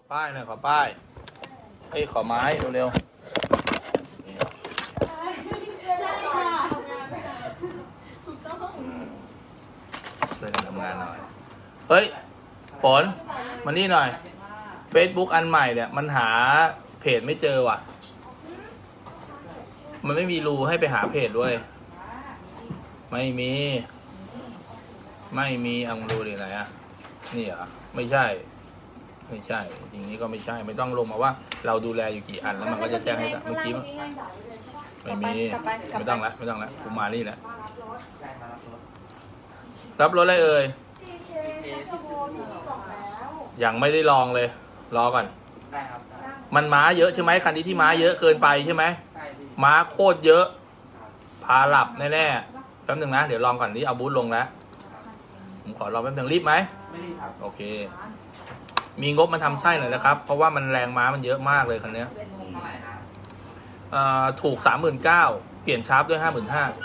ป้ายหน่อยขอป้ายเฮ้ยขอไม้เร็วๆช่วยกันทำงานหน่อยเฮ้ยฝนมานี่หน่อย Facebook อันใหม่เนี่ยมันหาเพจไม่เจอว่ะมันไม่มีรูให้ไปหาเพจด้วยไม่มีเอาดูดิไหนอ่ะนี่เหรอไม่ใช่อย่างนี้ก็ไม่ใช่ไม่ต้องลงมาว่าเราดูแลอยู่กี่อันแล้วมันก็จะแจ้งให้เมื่อกี้ไม่มีไม่ต้องละกูมานี่แหละรับรถอะไรเอ่ยยังไม่ได้ลองเลยรอก่อนมันม้าเยอะใช่ไหมคันนี้ที่ม้าเยอะเกินไปใช่ไหมม้าโคตรเยอะพาหลับแน่ๆแป๊บนึงนะเดี๋ยวลองก่อนนี้เอาบูทลงแล้วผมขอลองแป๊บนึงรีบไหมไม่รีบครับโอเคมีงบมาทำไส้หน่อยนะครับเพราะว่ามันแรงม้ามันเยอะมากเลยคันนี้ถูก 39,000 เปลี่ยนชาร์ปด้วย 55,000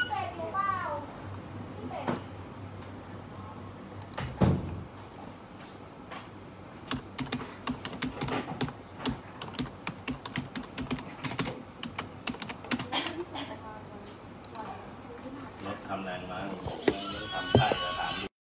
รถทำแรงม้าทำไส้แล้วถาม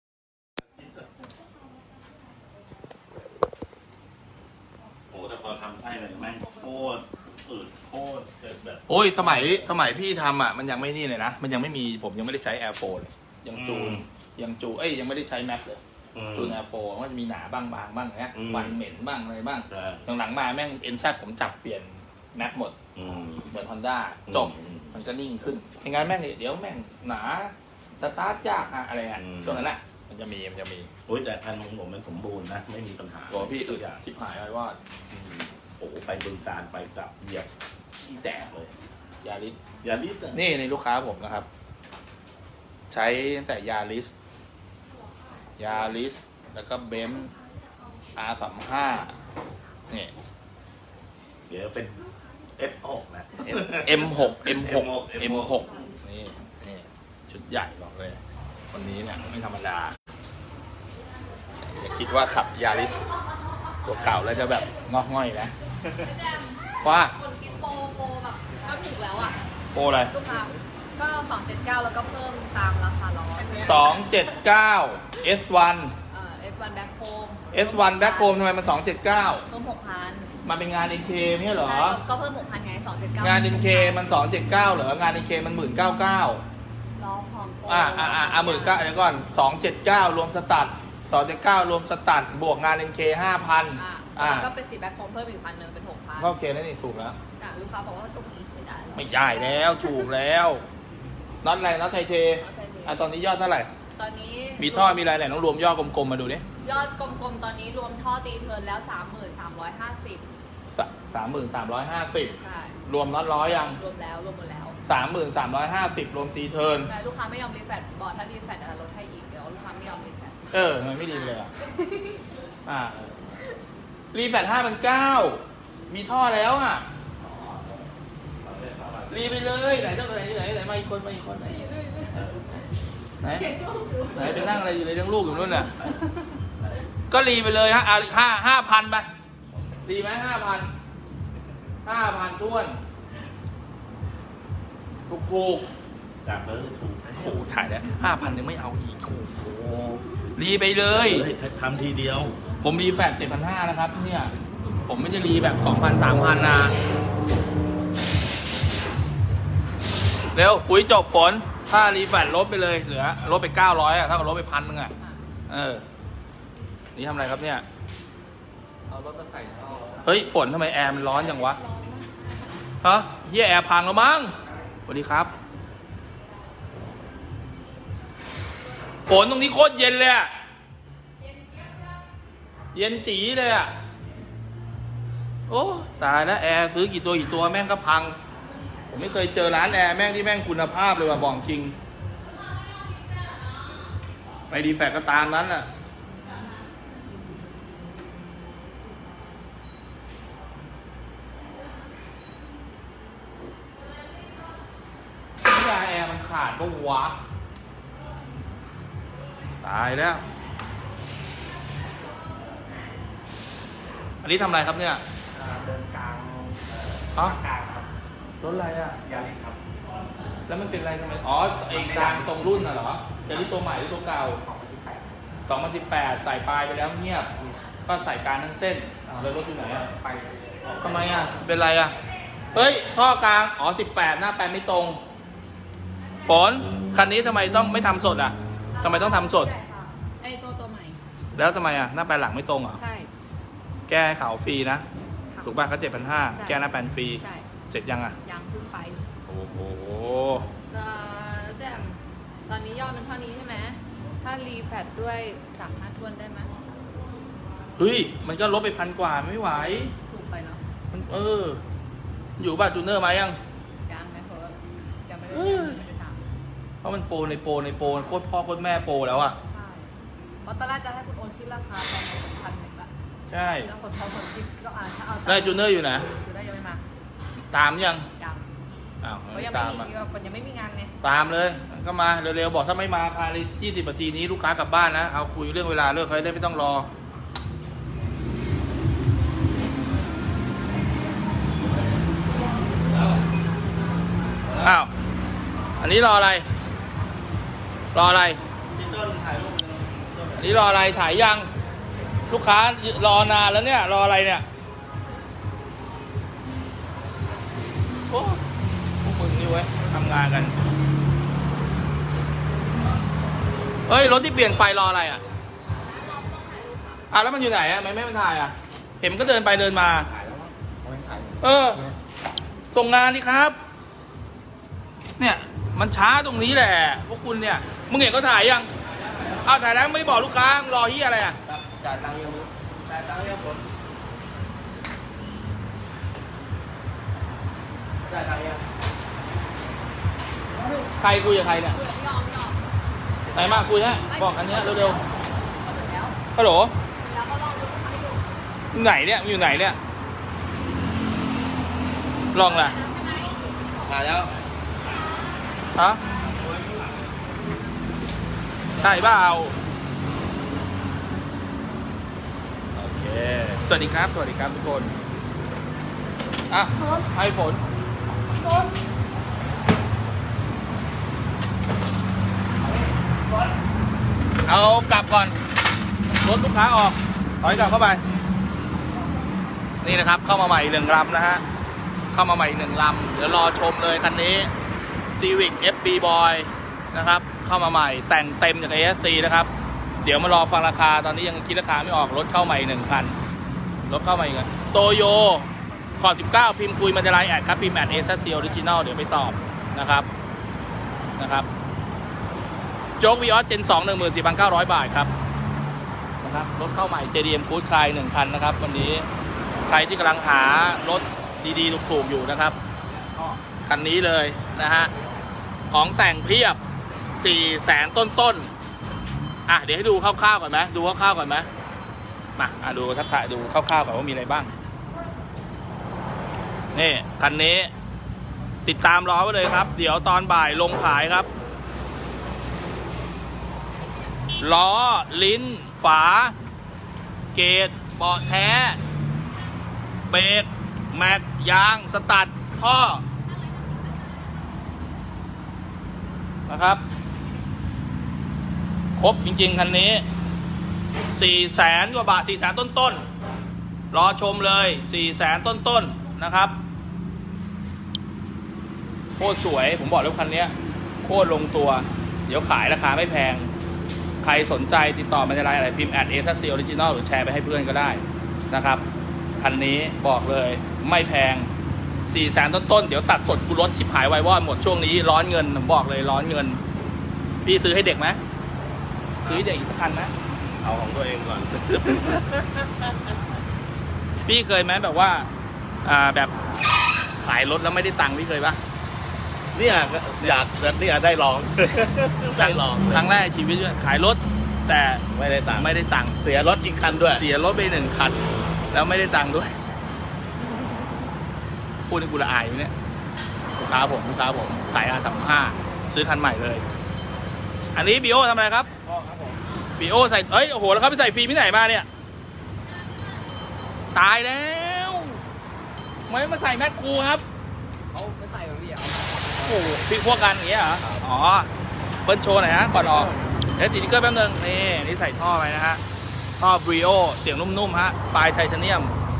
โอ้แต่พอทำไส้เลยแม่งโคตรอืดโคตรแบบโอ้ยสมัยพี่ทำอ่ะมันยังไม่นี่เลยนะมันยังไม่มีผมยังไม่ได้ใช้ Air 4เลยยังจูยังไม่ได้ใช้แม็กเลยจูน Air 4มันจะมีหนาบ้างบางนะควันเหม็นบ้างอะไรบ้างหลังๆมาแม่ง NZ ผมจับเปลี่ยนแม็กหมดเหมือน Honda จบมันก็นิ่งขึ้นไม่งั้นแม่งเดี๋ยวแม่งหนาสตาร์ทยากอะไรอ่ะตรงนั้นแหละมันจะมีโอ้ยแต่คันของผมมันสมบูรณ์นะไม่มีปัญหาบอกพี่อึดทิพหายไว้ว่าโอ้ไปบึงการไปกลับเหยียบที่แตกเลยยาริสนี่ในลูกค้าผมนะครับใช้ตั้งแต่ยาริสแล้วก็เบนซ์ R35 นี่เดี๋ยวเป็น F6 นะ M6 นี่ชุดใหญ่บอกเลยวันนี้เนี่ยไม่ธรรมดาอย่าคิดว่าขับยาริสตัวเก่าแล้วจะแบบงอกง่อยนะว่าคนคิดโปแบบก็ถูกแล้วอ่ะโปอะไรลูกค้าก็279แล้วก็เพิ่มตามราคาล้อ 279 S1 S1 Back Home ทำไมมัน279 เพิ่ม 6,000 มาเป็นงาน NK ไม่ใช่เหรอก็เพิ่ม 6,000 ไง279 งาน NK มัน279เหรองาน NK มัน1,990 ล้อของโป 19,000เดี๋ยวก่อน279รวมสตัด279รวมสตัดบวกงาน NK 5,000 แล้วก็เป็นสีแบ็คโฮมเพิ่มอีก1,000เป็น 6,000 ก็โอเคแล้วนี่ถูกแล้วลูกค้าบอกว่าตรงนี้ไม่ได้แล้วถูกแล้วน็อตอะไรน็อตไทเทตอนนี้ยอดเท่าไหร่ตอนนี้มีท่อมีอะไรไหนต้องรวมยอดกลมๆมาดูดิยอดกลมๆตอนนี้รวมท่อตีเทิร์นแล้ว 33,350 ใช่รวมน็อต100ยังรวมหมดแล้ว 33,350รวมตีเทิร์นแต่ลูกค้าไม่ยอมรีแฟตบอกถ้ารีแฟตจะลดให้อีกเดี๋ยวลูกค้าไม่ยอมรีแฟตทำไมไม่ดีเลยรีแฟต5,900มีท่อแล้วรีไปเลยไหนเจ้าไหนมาอีกคนไหนไปนั่งอะไรอยู่ในเรื่องลูกอยู่นู่นน่ะก็รีไปเลย5,000ไปรีไหม5,000ท้วนถูกจากเลยถูกโอ้ถ่ายแล้ว5,000ยังไม่เอาอีกโอ้รีไปเลยทำทีเดียวผมรีแฟต7,500นะครับเนี่ยผมไม่จะรีแบบ 2,000 3,000 นะเร็วปุ๋ยจบฝนถ้ารีแฟตลบไปเลยเหลือลบไป900ถ้ากับลบไป1,000นี่ทำอะไรครับเนี่ยเอารถมาใส่เฮ้ยฝนทำไมแอร์มันร้อนจังวะฮะเฮียแอร์พังแล้วมั้งสวัสดีครับฝนตรงนี้โคตรเย็นเลยเย็นจี๋เลยโอ้ตายแล้วแอร์ซื้อกี่ตัวแม่งก็พังผมไม่เคยเจอร้านแอร์แม่งที่แม่งคุณภาพเลยว่ะบอกจริงไม่ดีแฟกก็ตามนั้นแอร์มันขาดก็วะตายแล้วอันนี้ทำอะไรครับเนี่ยเดินกลางอ๋อกลางครับรถอะไรอ่ะยาริสครับแล้วมันเป็นอะไรทำไมอ๋อไอ้กลางตรงรุ่นน่ะเหรอจะนี่ตัวใหม่หรือตัวเก่า 2018ใส่ปลายไปแล้วเงียบก็ใส่กลางทั้งเส้นแล้วรถอยู่ไหนอ่ะไปทำไมอ่ะเป็นไรอ่ะเฮ้ยท่อกลางอ๋อ18หน้าแปลนไม่ตรงฝนคันนี้ทำไมต้องไม่ทำสดอ่ะทำไมต้องทำสดใช่ค่ะไอ้ตัวใหม่แล้วทำไมอ่ะหน้าแปลนหลังไม่ตรงเหรอใช่แก้เขาฟรีนะค่ะถูกป่ะเขา7,500แก้หน้าแปลนฟรีใช่เสร็จยังอ่ะยังเพิ่งไปโอ้โหแจ่มตอนนี้ยอดมันเท่านี้ใช่ไหมถ้ารีแฟตด้วย3-5ทวนได้ไหมเฮ้ยมันก็ลดไป1,000 กว่าไม่ไหวถูกไปเนาะมันอยู่บ้านจูเนอร์มายังยังไหมเพิร์ดยังไม่ได้เออไม่ได้ถามเพราะมันโปรในโปรโคตรพ่อโคตรแม่โปรแล้วอ่ะใช่เพราะตอนแรกจะให้คุณโอนคิดราคาตอนนี้1,100ละใช่แล้วคนเขาคนคิดก็ถ้าเอาได้จูเนอร์อยู่นะคือได้ยังไม่มาตามยังยังอ้าวเพราะยังตาไม่มมีอ่ะคนยังไม่มีงานไงตามเลยก็มาเร็วๆบอกถ้าไม่มาภายใน20 นาทีนี้ลูกค้ากลับบ้านนะเอาคุยเรื่องเวลาเลิกเขาได้ไม่ต้องรออ้าวอันนี้รออะไรอันนี้รออะไรถ่ายยังลูกค้ารอนานแล้วเนี่ยรออะไรเนี่ยโอ้พวกมึงนี่เว้ยทำงานกันเฮ้ยรถที่เปลี่ยนไฟรออะไรอ่ะแล้วมันอยู่ไหนอ่ะไม่มันถ่ายอ่ะเห็นมันก็เดินไปเดินมาถ่ายแล้วมั้งไม่ถ่ายส่งงานดิครับเนี่ยมันช้าตรงนี้แหละพวกคุณเนี่ยมึงเห็นเขาถ่ายยังเอาถ่ายแล้วไม่บอกลูกค้ารอที่อะไรอ่ะจ่ายตังค์ยังมึงจ่ายตังค์ยังผลจ่ายตังค์ยังใครคุยกับใครเนี่ยคุยกับพี่ออมไหนมาคุยฮะบอกอันเนี้ยเร็วเขาหมดแล้วๆฮัลโหลหมดแล้วเขาลองดูให้อยู่ไหนเนี่ยอยู่ไหนเนี่ยลองล่ะใช่ไหมถ่ายแล้วฮะใช่เปล่าโอเคสวัสดีครับทุกคนให้ฝนเอากลับก่อนรถลูกค้าออกถอยกลับเข้าไปนี่นะครับเข้ามาใหม่อีก1 ลำนะฮะเข้ามาใหม่อีก1 ลำเดี๋ยวรอชมเลยคันนี้ Civic FB Boy นะครับเข้ามาใหม่แต่งเต็มจาก ASC นะครับเดี๋ยวมารอฟังราคาตอนนี้ยังคิดราคาไม่ออกรถเข้าใหม่1 คันรถเข้าใหม่อีกโตโยขอ19พิมพ์คุยมาในไลน์แอดครับพิมพ์แอด ASC Original เดี๋ยวไปตอบนะครับโจ๊กวีออสเจน 2 14,900 บาทครับนะครับรถเข้าใหม่ JDM Good Car 1 คันนะครับวันนี้ใครที่กำลังหารถดีๆถูกๆอยู่นะครับคันนี้เลยนะฮะของแต่งเพียบ400,000 ต้นๆเดี๋ยวให้ดูคร่าวๆก่อนไหมดูคร่าวๆก่อนไหมมาดูทักทายดูคร่าวๆก่อนว่ามีอะไรบ้างนี่คันนี้ติดตามรอไว้เลยครับเดี๋ยวตอนบ่ายลงขายครับล้อลิ้นฝาเกตเบาะแท้เบรกแม็กยางสตัดท่อนะครับครบจริงๆคันนี้400,000 กว่าบาท400,000 ต้นๆรอชมเลย400,000 ต้นๆนะครับโคตรสวยผมบอกแล้วคันนี้โคตรลงตัวเดี๋ยวขายราคาไม่แพงใครสนใจติดต่อมาในไลน์อะไรพิมพ์แอด ASC Original หรือแชร์ไปให้เพื่อนก็ได้นะครับคันนี้บอกเลยไม่แพง400,000 ต้นๆเดี๋ยวตัดสดกูรถชิบหายวายวอดหมดช่วงนี้ร้อนเงินผมบอกเลยร้อนเงินพี่ซื้อให้เด็กไหมซื้อให้เด็กอีกสักคันนะเอาของตัวเองก่อนพี่เคยไหมแบบว่าแบบขายรถแล้วไม่ได้ตังค์พี่เคยปะเนี่ยอยากเนี่ยได้ลอง ได้ลองครั้งแรกชีวิตขายรถแต่ไม่ได้ตังค์เสียรถอีกคันด้วยเสียรถไป1 คันแล้วไม่ได้ตังค์ด้วยพูดในกูละอายเนี่ยลูกค้าผมขายR35ซื้อคันใหม่เลยอันนี้บีโอทำอะไรครับบีโอใส่โอ้โหแล้วเขาไปใส่ฟิล์มที่ไหนมาเนี่ยตายแล้วไม่มาใส่แม็กคูครับเขาไม่ใส่แบบนี้อ่ะโอ้พี่พวกกันอย่างเงี้ยเหรออ๋อเบิ้ลโชว์หน่อยฮะก่อนออกเดี๋ยวติดติ๊กเกอร์แป๊บนึงนี่ใส่ท่อไปนะฮะท่อบริโอเสียงนุ่มๆฮะปลายไทเทเนียม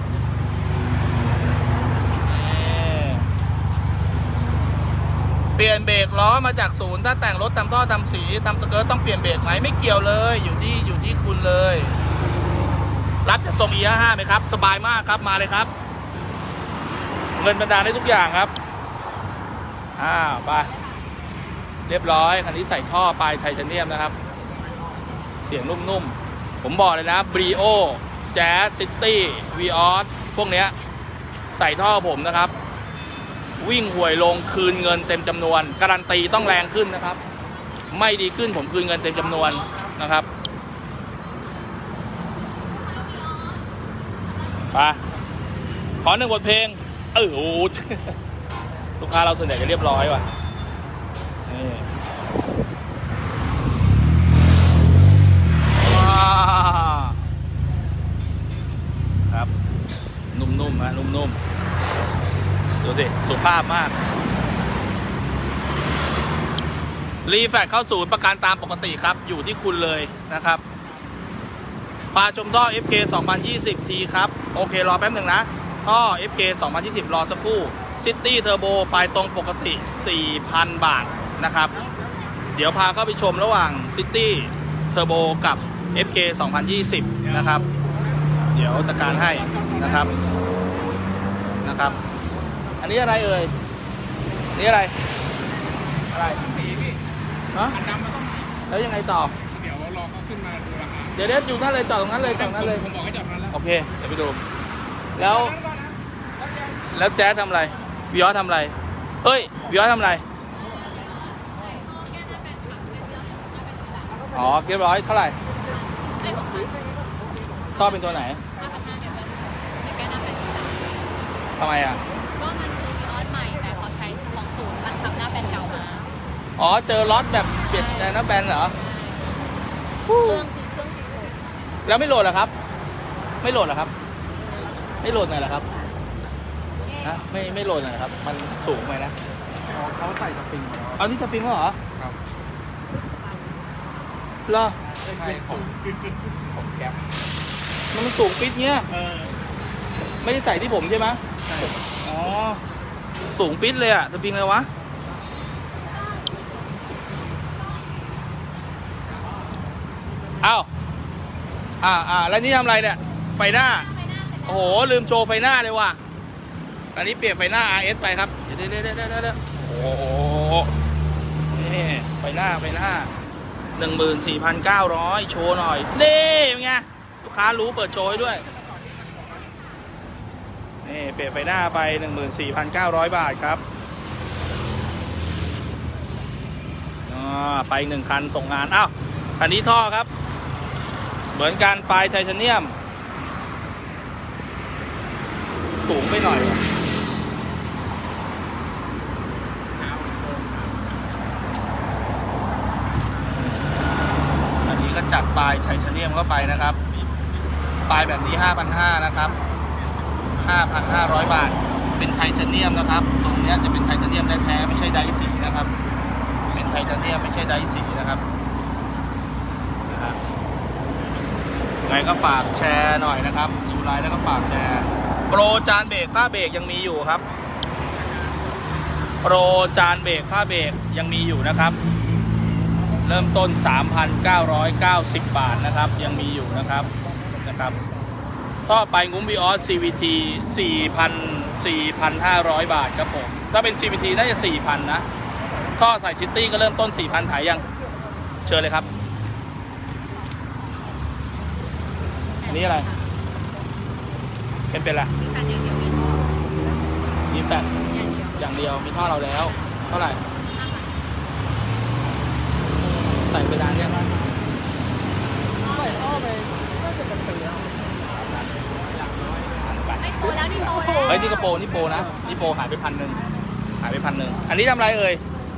เปลี่ยนเบรกล้อมาจากศูนย์ถ้าแต่งรถตามท่อตามสีตามสเกิร์ตต้องเปลี่ยนเบรกไหมไม่เกี่ยวเลยอยู่ที่คุณเลยรับจากส่ง E55 ไหมครับสบายมากครับมาเลยครับเงินบรรดาได้ทุกอย่างครับไปเรียบร้อยคันนี้ใส่ท่อปลายไทเทเนียมนะครับเสียงนุ่มๆผมบอกเลยนะบริโอแจ๊สซิตี้วีออสพวกเนี้ยใส่ท่อผมนะครับวิ่งห่วยลงคืนเงินเต็มจำนวนการันตีต้องแรงขึ้นนะครับไม่ดีขึ้นผมคืนเงินเต็มจำนวนนะครับไปขอ1 บทเพลงโอ้โหลูกค้าเราส่วนใหญ่จะเรียบร้อยว่ะนี่ครับนุ่มๆฮะนุ่มๆดูสิสุภาพมากรีแฟกเข้าศูนย์ประกันตามปกติครับอยู่ที่คุณเลยนะครับปลาชมท่อ FK 2020 ทีครับโอเครอแป๊บหนึ่งนะท่อ FK 2020 รอสักครู่ซิตี้เทอร์โบปลายตรงปกติ 4,000 บาทนะครับเดี๋ยวพาเข้าไปชมระหว่างซิตี้เทอร์โบกับ FK 2020 นะครับเดี๋ยวจัดการให้นะครับอันนี้อะไรเอ่ยนี่อะไรฮะแล้วยังไงต่อเดี๋ยวรอเขาขึ้นมาดูราคาเดี๋ยวอยู่นั่นเลยจอดตรงนั้นเลยผมบอกให้จอดนั้นแล้วโอเคเดี๋ยวไปดูแล้วแจ๊สทำอะไรวิออสทำอะไรเฮ้ยวิออสทำอะไรอ๋อเรียบร้อยเท่าไหร่ท่อเป็นตัวไหนทำไมอ่ะก็มันคือวีออสใหม่แต่เขาใช้ของศูนย์มันทำหน้าแบนเก่ามาอ๋อเจอล็อตแบบเปลี่ยนหน้าแบนเหรอเครื่องแล้วไม่โหลดเหรอครับไม่โหลดเหรอครับไม่โหลดหน่อยเหรอครับนะไม่โหลดหน่อยครับมันสูงไปนะเขาใส่สปริงเอานี่สปริงเหรอครับเหรอใช่ของแก๊ปมันสูงปิดเงี้ยไม่ได้ใส่ที่ผมใช่ไหมใช่อ๋อสูงปิดเลยอะสปริงเลยวะอ้าวแล้วนี่ทำอะไรเนี่ยไฟหน้าโอ้โหลืมโชว์ไฟหน้าเลยว่ะอันนี้เปลี่ยนไฟหน้า RS ไปครับเดี๋ยวโอ้โหนี่ไฟหน้า 14,900 โชว์หน่อยนี่เป็นไงลูกค้ารู้เปิดโชว์ให้ด้วยนี่เปลี่ยนไฟหน้าไป 14,900 บาทครับไป1 คันส่งงานอ้าวคันนี้ท่อครับเหมือนกันปลายไทเทเนียมสูงไปหน่อยอันนี้ก็จัดปลายไทเทเนียมเข้าไปนะครับปลายแบบนี้ 5,500 นะครับ 5,500 บาทเป็นไทเทเนียมนะครับตรงนี้จะเป็นไทเทเนียมแท้ๆไม่ใช่ไดสีนะครับเป็นไทเทเนียมไม่ใช่ไดสีนะครับไงก็ฝากแชร์หน่อยนะครับดูไลน์แล้วก็ฝากแชร์โปรจานเบรกผ้าเบรกยังมีอยู่ครับโปรจานเบรกผ้าเบรกยังมีอยู่นะครับเริ่มต้น 3,990 บาทนะครับยังมีอยู่นะครับท่อไปงุ้มวีออส CVT 4,500 บาทครับผมถ้าเป็น CVT น่าจะ 4,000 นะท่อใส่ซิตี้ก็เริ่มต้น 4,000 ถ่ายยังเชิญเลยครับนี่อะไรเป็นอะไรมีแฟนอย่างเดียวมีท่อมีแฟนอย่างเดียวมีท่อเราแล้วเท่าไหร่ใส่ไปนานยังไงใส่ท่อไปน่าจะเป็นปีแล้วไม่โปรแล้วนี่โปรแล้วเฮ้ยนี่ก็โปรนี่โปรนะนี่โปรหายไป1,000อันนี้ทำอะไรเอ่ย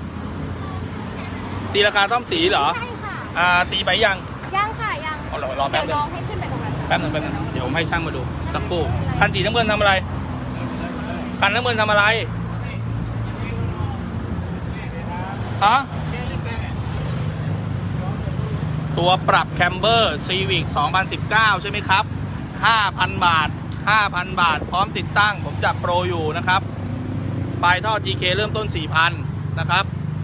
ตีราคาต้อมสีเหรอใช่ค่ะตีไปยังค่ะยังรอแป๊บนึงให้ขึ้นไปตรงนั้นแป๊บนึงเดี๋ยวผมให้ช่างมาดูสักครู่คันสีน้ำเงินทำอะไรคันน้ำเงินทำอะไรฮะตัวปรับแคมเบอร์ซีวิก2019ใช่ไหมครับ 5,000 บาท 5,000 บาทพร้อมติดตั้งผมจับโปรอยู่นะครับปลายท่อ GK เริ่มต้น 4,000 นะครับ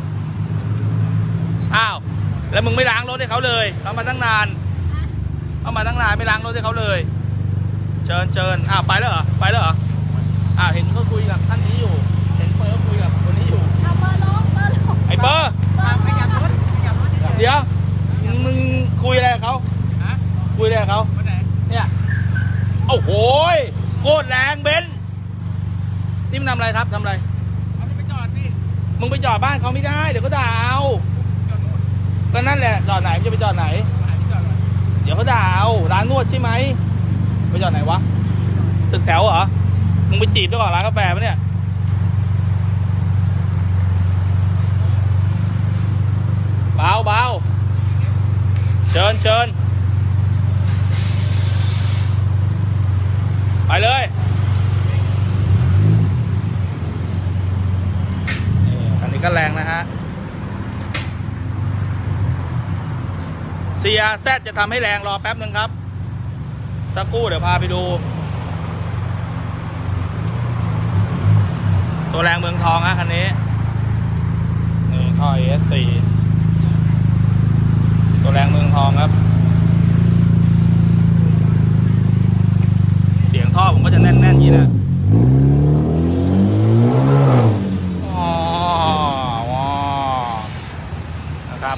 อ้าวแล้วมึงไม่ล้างรถให้เขาเลยเขามาตั้งนานไม่ล้างรถให้เขาเลยเชิญอ้าวไปแล้วเหรอเห็นเขาคุยกับท่านนี้อยู่เห็นเปิร์คุยกับคนนี้อยู่ไอ้เปิร์เดี๋ยวมึงคุยอะไรกับเขาคุยอะไรกับเขาเนี่ยโอ้โหโคตรแรงเบนซ์นี่มึงทำอะไรครับทำอะไรไปจอดพี่มึงไปจอดบ้านเขาไม่ได้เดี๋ยวก็ด่าเอาก็นั่นแหละจอดไหนจะไปจอดไหนเดี๋ยวเขาด่าเอาร้านนวดใช่ไหมไปจอดไหนวะตึกแถวเหรอมึงไปจีบด้วยก่อนร้านกาแฟปะเนี่ยเบาเชิญไปเลยคันนี้ก็แรงนะฮะ CRZ จะทำให้แรงรอแป๊บนึงครับสักครู่เดี๋ยวพาไปดูตัวแรงเมืองทองฮะคันนี้นี่ท่อ AS4 ตัวแรงเมืองทองครับเสียงท่อผมก็จะแน่นๆอย่างนี้นะนะครับ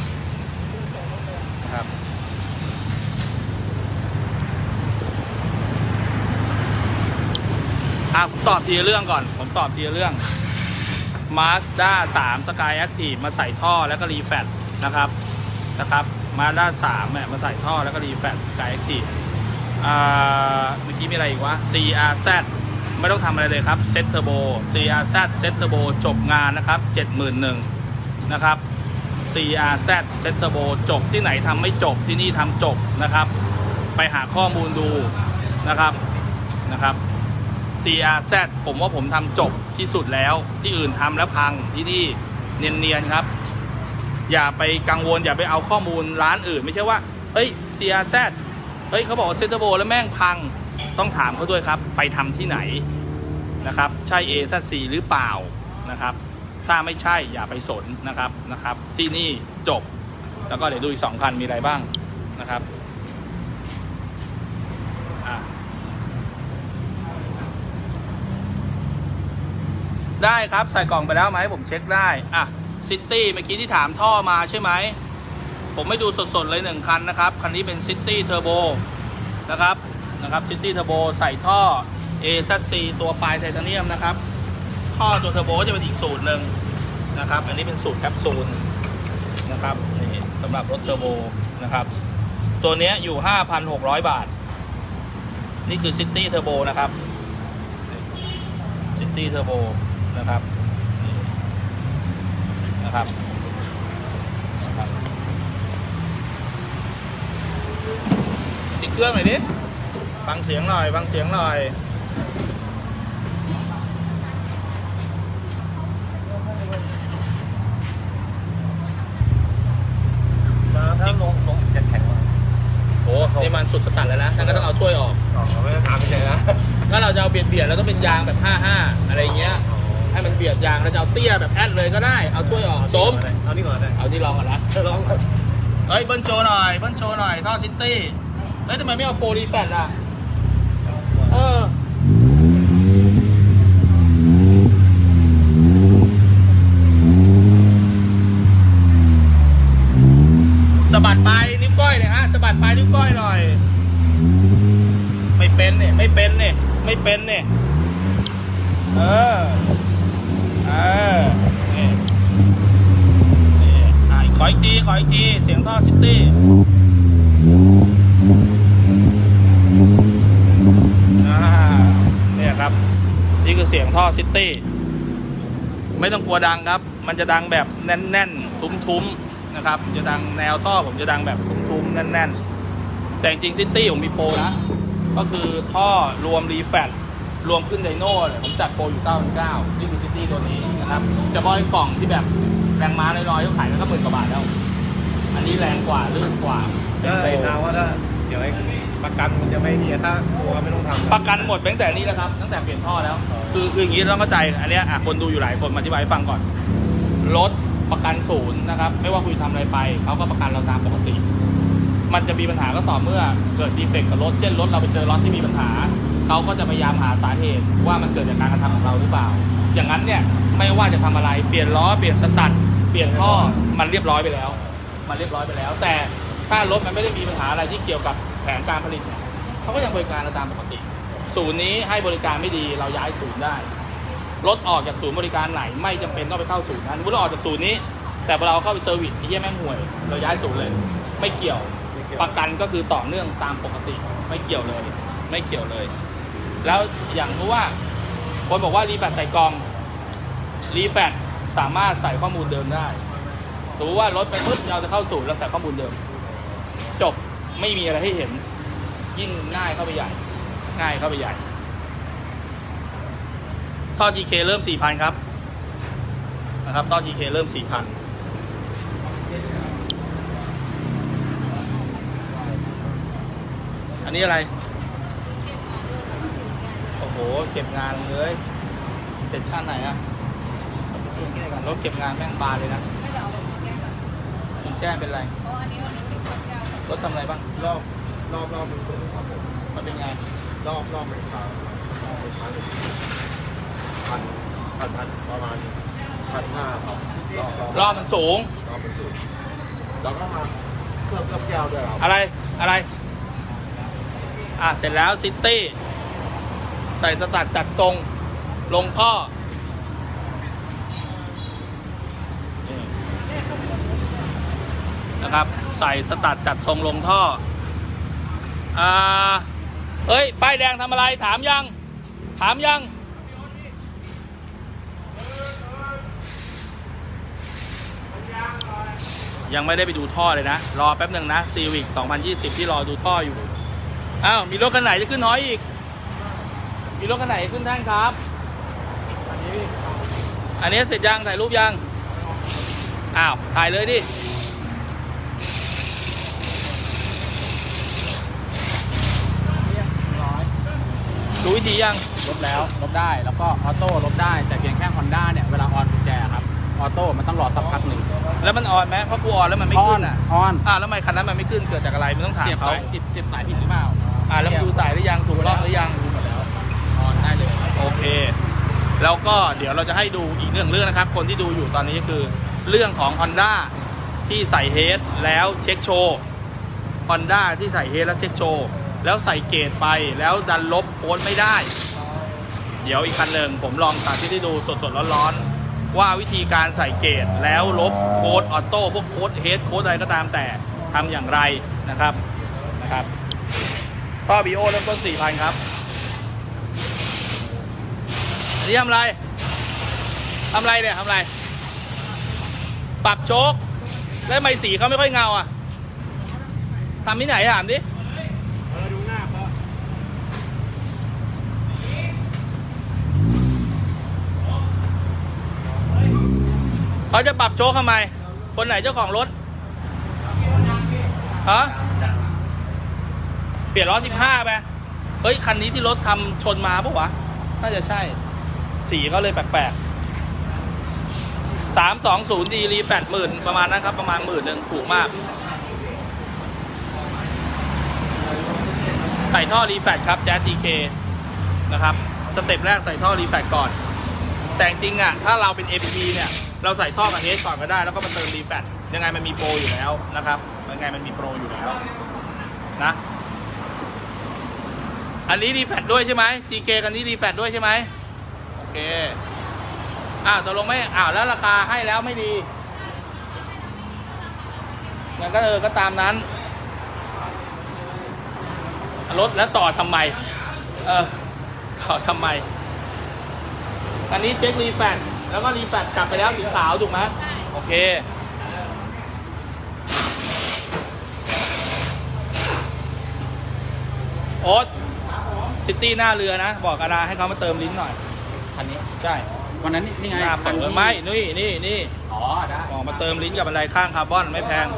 ผมตอบทีละเรื่องก่อนMazda 3 Sky Active มาใส่ท่อแล้วก็รีแฟตนะครับMazda 3เนี่ยมาใส่ท่อแล้วก็รีแฟต Sky Active เมื่อกี้มีอะไรอีกวะ CRZ ไม่ต้องทำอะไรเลยครับเซ็ตเทอร์โบ CRZ เซ็ตเทอร์โบจบงานนะครับ 71,000 นะครับ CRZ เซ็ตเทอร์โบจบที่ไหนทำไม่จบที่นี่ทำจบนะครับไปหาข้อมูลดูนะครับCRZ ผมว่าผมทำจบที่สุดแล้วที่อื่นทำแล้วพังที่นี่เนียนๆครับอย่าไปกังวลอย่าไปเอาข้อมูลร้านอื่นไม่ใช่ว่าเฮ้ย CRZ เฮ้ยเขาบอกเซ็นเตอร์โบแล้วแม่งพังต้องถามเขาด้วยครับไปทำที่ไหนนะครับใช่ AZC หรือเปล่านะครับถ้าไม่ใช่อย่าไปสนนะครับที่นี่จบแล้วก็เดี๋ยวดูอีก2คันมีอะไรบ้างนะครับได้ครับใส่กล่องไปแล้วไหมผมเช็คได้ซิตี้เมื่อกี้ที่ถามท่อมาใช่ไหมผมไม่ดูสดๆเลย1คันนะครับคันนี้เป็นซิตี้เทอร์โบนะครับซิตี้เทอร์โบใส่ท่อ AZC ตัวปลายไทเทเนียมนะครับท่อตัวเทอร์โบจะเป็นอีกสูตรหนึ่งนะครับอันนี้เป็นสูตรแคปซูลนะครับนี่สำหรับรถเทอร์โบนะครับตัวนี้อยู่ 5,600 บาทนี่คือซิตี้เทอร์โบนะครับซิตี้เทอร์โบนะครับติดเครื่องหน่อยดิฟังเสียงหน่อยถ้าลงจะแข็งโอ้นี่มันสุดสตัดแล้วนะท่านก็ต้องเอาถ้วยออกไม่ต้องถามไม่ใช่นะถ้าเราจะเอาเบียดแล้วต้องเป็นยางแบบ55อะไรเงี้ยให้มันเบียดยางเราจะเอาเตี้ยแบบแอดเลยก็ได้เอาถ้วยออกสมเอานี่ก่อนได้เอาที่ลองก่อนนะลองเฮ้ยเบิ้ลโชว์หน่อยท่อซิตี้เฮ้ยทำไมไม่เอาโปรรีแฟตอ่ะสะบัดปลายนิ้วก้อยเนี่ยฮะสะบัดปลายนิ้วก้อยหน่อยไม่เป็นเนี่ยนี่ขออีกทีเสียงท่อซิตี้เนี่ยครับนี่คือเสียงท่อซิตี้ไม่ต้องกลัวดังครับมันจะดังแบบแน่นๆทุ้มๆนะครับจะดังแนวท่อผมจะดังแบบทุ้มๆแน่นๆแต่จริงซิตี้ผมมีโปรนะก็คือท่อรวมรีแฟตรวมขึ้นไดโน่เนี่ยผมจัดโปรอยู่9,900นี่คือซิตี้ตัวนี้นะครับจะบอยกล่องที่แบบแรงม้าน้อยๆก็ขายกันก็10,000 กว่าบาทแล้วอันนี้แรงกว่าลื่นกว่าได้นะว่าถ้าเดี๋ยวประกันมันจะไม่มีถ้าตัวไม่ต้องทำประกันหมดตั้งแต่นี้แล้วครับตั้งแต่เปลี่ยนท่อแล้วคืออย่างนี้ต้องเข้าใจอันเนี้ยคนดูอยู่หลายคนมาอธิบายให้ฟังก่อนรถประกันศูนย์นะครับไม่ว่าคุณทำอะไรไปเขาก็ประกันเราตามปกติมันจะมีปัญหาก็ต่อเมื่อเกิดดีเฟกต์กับรถเช่นรถเราไปเจอรถที่มีปัญหาเขาก็จะพยายามหาสาเหตุว่ามันเกิดจากการกระทำของเราหรือเปล่าอย่างนั้นเนี่ยไม่ว่าจะทำอะไรเปลี่ยนล้อเปลี่ยนสตั๊ดเปลี่ยนท่อมันเรียบร้อยไปแล้วแต่ถ้ารถมันไม่ได้มีปัญหาอะไรที่เกี่ยวกับแผนการผลิตเขาก็ยังบริการเราตามปกติศูนย์นี้ให้บริการไม่ดีเราย้ายศูนย์ได้รถออกจากศูนย์บริการไหนไม่จำเป็นต้องไปเข้าศูนย์นั้นเราออกจากศูนย์นี้แต่เราเข้าไปเซอร์วิสที่แม่งห่วยเราย้ายศูนย์เลยไม่เกี่ยวประกันก็คือต่อเนื่องตามปกติไม่เกี่ยวเลยแล้วอย่างรู้ว่าคนบอกว่ารีแฟตใส่กล่องรีแฟตสามารถใส่ข้อมูลเดิมได้ถือว่ารถไปปุ๊บเราจะเข้าศูนย์แล้วใส่ข้อมูลเดิมจบไม่มีอะไรให้เห็นยิ่งง่ายเข้าไปใหญ่ท่อ GK เริ่ม 4,000 ครับนะครับท่อ GK เริ่ม 4,000 อันนี้อะไรโอ้โหเก็บงานเลยเสร็จชั้นไหนอะรถเก็บงานแม่งบานเลยนะไม่ได้เอาไปแก้ก่อนคุณแจ้เป็นไรเพราะอันนี้มันมีติดแก้วรถทำอะไรบ้างรอบมันสูงครับผมมันเป็นไงรอบมันขาวพันประมาณ1,500ครับรอบมันสูงแล้วก็มาเคลือบแก้วด้วยครับอะไรเสร็จแล้วซิตี้ใส่สตัดจัดทรงลงท่อนะครับใส่สตัดจัดทรงลงท่อเฮ้ยป้ายแดงทำอะไรถามยังยังไม่ได้ไปดูท่อเลยนะรอแป๊บหนึ่งนะ Civic 2020ที่รอดูท่ออยู่มีรถคันไหนจะขึ้นน้อยอีกมีรถคันไหนขึ้นแท่งครับอันนี้เสร็จยังถ่ายรูปยังถ่ายเลยดิดูวิธียังลบแล้วลบได้แล้วก็ออโต้ลบได้แต่เพียงแค่ Honda เนี่ยเวลาออนกุญแจครับออโต้มันต้องรอสักพักหนึ่งแล้วมันออนไหมเพราะกูออนแล้วมันไม่ขึ้นออนแล้วทำไมคันนั้นมันไม่ขึ้นเกิดจากอะไรมันต้องถามเขาเสียบสายผิดหรือเปล่าแล้วดูสายหรือยังถูกต้องหรือยังดูหมดแล้วออนได้เลยโอเคแล้วก็เดี๋ยวเราจะให้ดูอีกเรื่องนะครับคนที่ดูอยู่ตอนนี้คือเรื่องของ Honda ที่ใส่เฮดแล้วเช็คโชว์ Honda ที่ใส่เฮดแล้วเช็คโชว์แล้วใส่เกจไปแล้วดันลบโค้ดไม่ได้เดี๋ยวอีกคันหนึ่งผมลองสาธิตให้ดูสดๆร้อนๆว่าวิธีการใส่เกจแล้วลบโค้ดออโต้พวกโค้ดเฮดโค้ดอะไรก็ตามแต่ทำอย่างไรนะครับท่อ BO เริ่มต้น 4,000 ครับอันนี้ทำอะไรเนี่ยปรับโชคแล้วไมสีเขาไม่ค่อยเงาทำที่ไหนถามดิดูหน้าเขาจะปรับโชคทำไมคนไหนเจ้าของรถเปลี่ยนล้อ15ไปเฮ้ยคันนี้ที่รถทำชนมาปะวะน่าจะใช่สีเขาเลยแปลกๆ320D รีแฟต10,000ประมาณนั้นครับประมาณ10,000ถูกมากใส่ท่อรีแฟตครับแจ๊ส TK นะครับสเต็ปแรกใส่ท่อรีแฟตก่อนแต่จริงถ้าเราเป็น APP เนี่ยเราใส่ท่อกับเฮดก่อนก็ได้แล้วก็มาเติมรีแฟตยังไงมันมีโปรอยู่แล้วนะครับยังไงมันมีโปรอยู่แล้วนะอันนี้รีแฟตด้วยใช่ไหม GK กันนี้รีแฟตด้วยใช่ไหมโอเคตกลงไม่แล้วราคาให้แล้วไม่ดีงั้นก็ตามนั้นลดแล้วต่อทำไมต่อทำไมอันนี้เช็ครีแฟตแล้วก็รีแฟตกลับไปแล้วสีขาวถูกไหมโอเคโอ๊ตซิตี้หน้าเรือนะบอกอาดาให้เขามาเติมลิ้นหน่อยคันนี้ใช่วันนั้นนี่ไงหน้าเปิดไม่นี่อ๋อได้ออกมาเติมลิ้นกับบันไดข้างคาร์บอนไม่แพง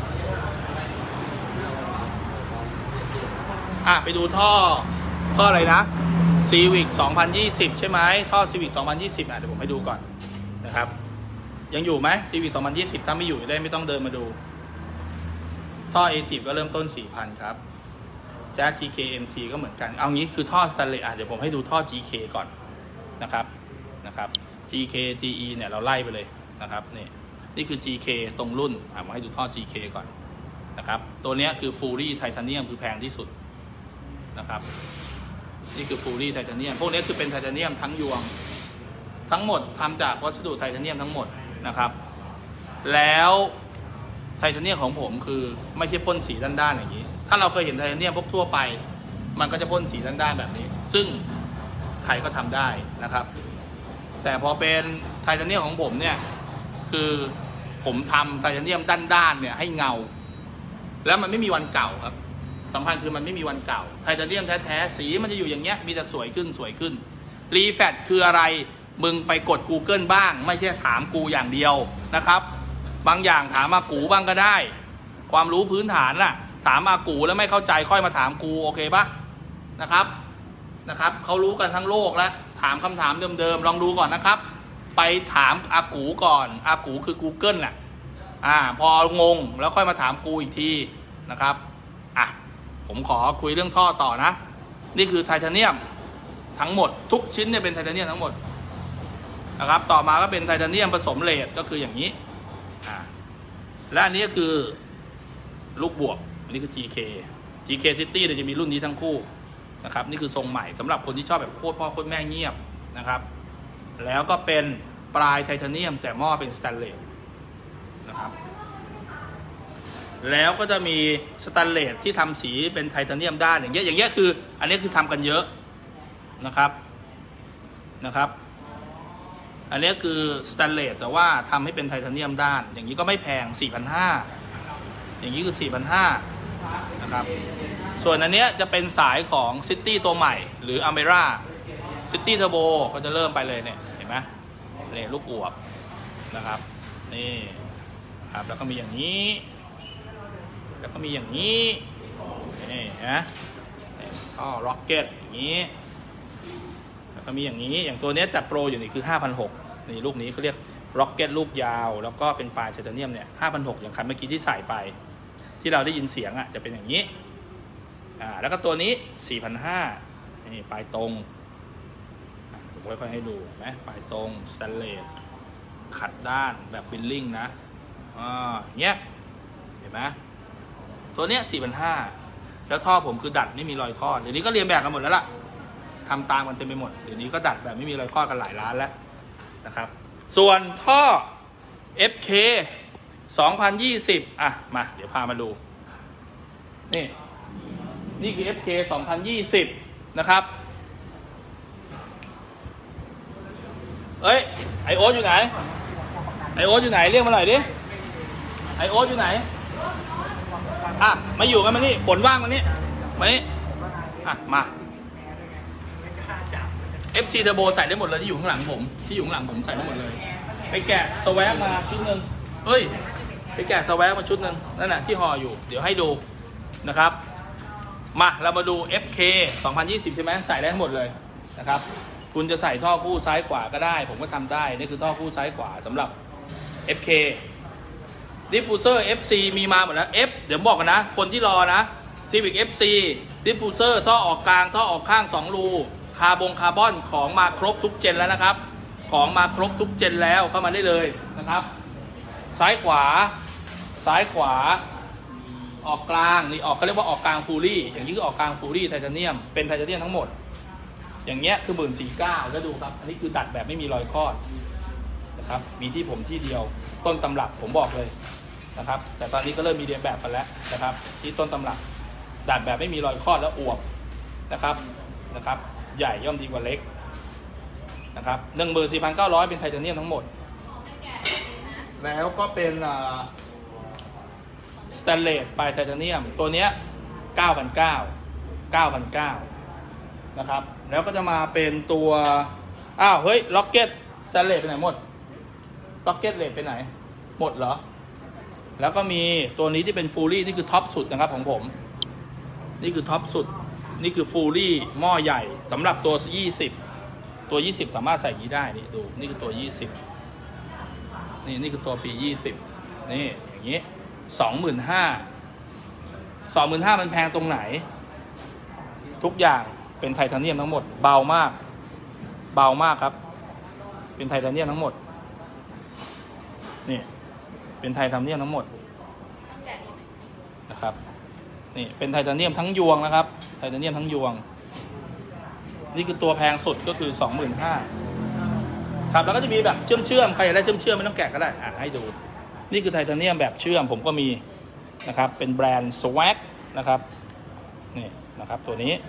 ไปดูท่ออะไรนะ Civic 2020 ใช่ไหมท่อ Civic 2020เดี๋ยวผมให้ดูก่อนนะครับยังอยู่ไหม Civic 2020ถ้าไม่อยู่ได้ไม่ต้องเดินมาดูท่อ ATIV ก็เริ่มต้น 4,000 ครับแจ๊ส GK MT ก็เหมือนกันเอางี้คือท่อสแตนเลสเดี๋ยวผมให้ดูท่อ GK ก่อนนะครับ GK TE เนี่ยเราไล่ไปเลยนะครับนี่คือ GK ตรงรุ่นมาให้ดูท่อ GK ก่อนนะครับตัวนี้คือ Fury Titanium คือแพงที่สุดนะครับนี่คือ Fury Titanium พวกนี้คือเป็นไทเทเนียมทั้งยวงทั้งหมดทำจากวัสดุไทเทเนียมทั้งหมดนะครับแล้วไทเทเนียมของผมคือไม่ใช่พ่นสีด้านๆอย่างนี้ถ้าเราเคยเห็นไทเทเนียมพวกทั่วไปมันก็จะพ่นสีด้านๆแบบนี้ซึ่งใครก็ทำได้นะครับแต่พอเป็นไทเทเนียมของผมเนี่ยคือผมทำไทเทเนียมด้านๆเนี่ยให้เงาแล้วมันไม่มีวันเก่าครับสำคัญคือมันไม่มีวันเก่าไทเทเนียมแท้ๆสีมันจะอยู่อย่างเงี้ยมีแต่สวยขึ้นรีแฟตคืออะไรมึงไปกด Google บ้างไม่ใช่ถามกูอย่างเดียวนะครับบางอย่างถามอากูบ้างก็ได้ความรู้พื้นฐานน่ะถามอากูแล้วไม่เข้าใจค่อยมาถามกูโอเคปะนะครับเขารู้กันทั้งโลกแล้วถามคำถามเดิมๆลองดูก่อนนะครับไปถามอากูก่อนอากูคือ Google แหละพองงแล้วค่อยมาถามกูอีกทีนะครับผมขอคุยเรื่องท่อต่อนะนี่คือไทเทเนียมทั้งหมดทุกชิ้นเนี่ยเป็นไทเทเนียมทั้งหมดนะครับต่อมาก็เป็นไทเทเนียมผสมเลดก็คืออย่างนี้และอันนี้ก็คือลูกบวกอันนี้คือ GK City เนี่ยจะมีรุ่นนี้ทั้งคู่นะครับนี่คือทรงใหม่สำหรับคนที่ชอบแบบโคตรพ่อโคตรแม่เงียบนะครับแล้วก็เป็นปลายไทเทเนียมแต่หม้อเป็นสแตนเลสนะครับแล้วก็จะมีสแตนเลสที่ทำสีเป็นไทเทเนียมด้านอย่างเงี้ยคืออันนี้คือทำกันเยอะนะครับอันนี้คือสแตนเลสแต่ว่าทำให้เป็นไทเทเนียมด้านอย่างนี้ก็ไม่แพง 4,500 อย่างนี้คือ 4,500 นะครับส่วนอันนี้จะเป็นสายของ City ตัวใหม่หรือ Amera City Turbo ก็จะเริ่มไปเลยเนี่ยเห็นไหมเนี่ยลูกอวบนะครับนี่ครับแล้วก็มีอย่างนี้แล้วก็มีอย่างนี้นี่นะท่อ Rocket อย่างนี้แล้วก็มีอย่างนี้อย่างตัวนี้จัดโปรอยู่นี่คือ 5,600 นี่ลูกนี้เขาเรียก Rocket ลูกยาวแล้วก็เป็นปลายไทเทเนียมเนี่ย 5,600 อย่างคันเมื่อกี้ที่ใส่ไปที่เราได้ยินเสียงจะเป็นอย่างนี้แล้วก็ตัวนี้ 4,500 นี่ปลายตรงผมค่อยๆให้ดูนะปลายตรงสแตนเลสขัดด้านแบบบิลลิ่งนะเงี้ยเห็นไหมตัวเนี้ย 4,500 แล้วท่อผมคือดัดไม่มีรอยข้อเดี๋ยวนี้ก็เรียนแบบกันหมดแล้วล่ะทำตามกันเต็มไปหมดเดี๋ยวนี้ก็ดัดแบบไม่มีรอยข้อกันหลายร้านแล้วนะครับส่วนท่อ FK 2020มาเดี๋ยวพามาดูนี่คือ FK 2020นะครับไอโอ๊ตอยู่ไหนเรียกมาหน่อยดิไอโอ๊ตอยู่ไหนมาอยู่กันมานี่ฝนว่างมานี่มา FC Turbo ใส่ได้หมดเลยที่อยู่ข้างหลังผมใส่ได้หมดเลยไปแกะสแวกมาชุดนึงไปแกะสแวกมาชุดนึงนั่นแหละที่ห่ออยู่เดี๋ยวให้ดูนะครับมาเรามาดู FK 2020 ใช่ไหมใส่ได้หมดเลยนะครับคุณจะใส่ท่อคู่ซ้ายขวาก็ได้ผมก็ทำได้นี่คือท่อคู่ซ้ายขวาสำหรับ FK Diffuser FC มีมาหมดแล้ว เดี๋ยวบอกกันนะคนที่รอนะ Civic FC Diffuser ท่อออกกลางท่อออกข้าง2รูคาร์บอนของมาครบทุกเจนแล้วนะครับของมาครบทุกเจนแล้วเข้ามาได้เลยนะครับซ้ายขวาออกกลางนี่ออกเขาเรียกว่าออกกลางฟูรี่อย่างนี้คือออกกลางฟูรี่ไทเทเนียมเป็นไทเทเนียมทั้งหมดอย่างเงี้ยคือ 149,000แล้วดูครับอันนี้คือตัดแบบไม่มีรอยคอดนะครับมีที่ผมที่เดียวต้นตำรับผมบอกเลยนะครับแต่ตอนนี้ก็เริ่มมีเรียนแบบกันแล้วนะครับที่ต้นตำรับดัดแบบไม่มีรอยคอดแล้วอวบนะครับใหญ่ย่อมดีกว่าเล็กนะครับ 14,900 เป็นไทเทเนียมทั้งหมดแล้วก็เป็นสแตนเลสปลายไทเทเนียมตัวเนี้ย 9,900 นะครับแล้วก็จะมาเป็นตัวเฮ้ยล็อกเก็ตสแตนเลสไปไหนหมดล็อกเก็ตเลสไปไหนหมดเหรอแล้วก็มีตัวนี้ที่เป็นฟูลี่นี่คือท็อปสุดนะครับของผมนี่คือท็อปสุดนี่คือฟูลี่หม้อใหญ่สำหรับตัว20ตัว20สามารถใส่ยี้ได้นี่ดูนี่คือตัว20นี่คือตัวปี20นี่อย่างนี้ 25,000 มันแพงตรงไหนทุกอย่างเป็นไทเทเนียมทั้งหมดเบามากครับเป็นไทเทเนียมทั้งหมดนี่เป็นไทเทเนียมทั้งหมดนะครับนี่เป็นไทเทเนียมทั้งยวงนะครับไทเทเนียมทั้งยวงนี่คือตัวแพงสุดก็คือ 25,000ครับแล้วก็จะมีแบบเชื่อมใครอยากได้เชื่อมไม่ต้องแกะก็ได้ให้ดูนี่คือไทเทเนียมแบบเชื่อมผมก็มีนะครับเป็นแบรนด์ Swag นะครับนี่นะครับตัวนี้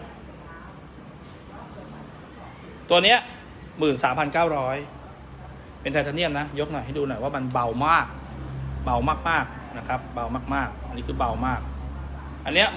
13,900 เป็นไทเทเนียมนะยกหน่อยให้ดูหน่อยว่ามันเบามากนะครับเบามากอันนี้คือเบามากอันเนี้ย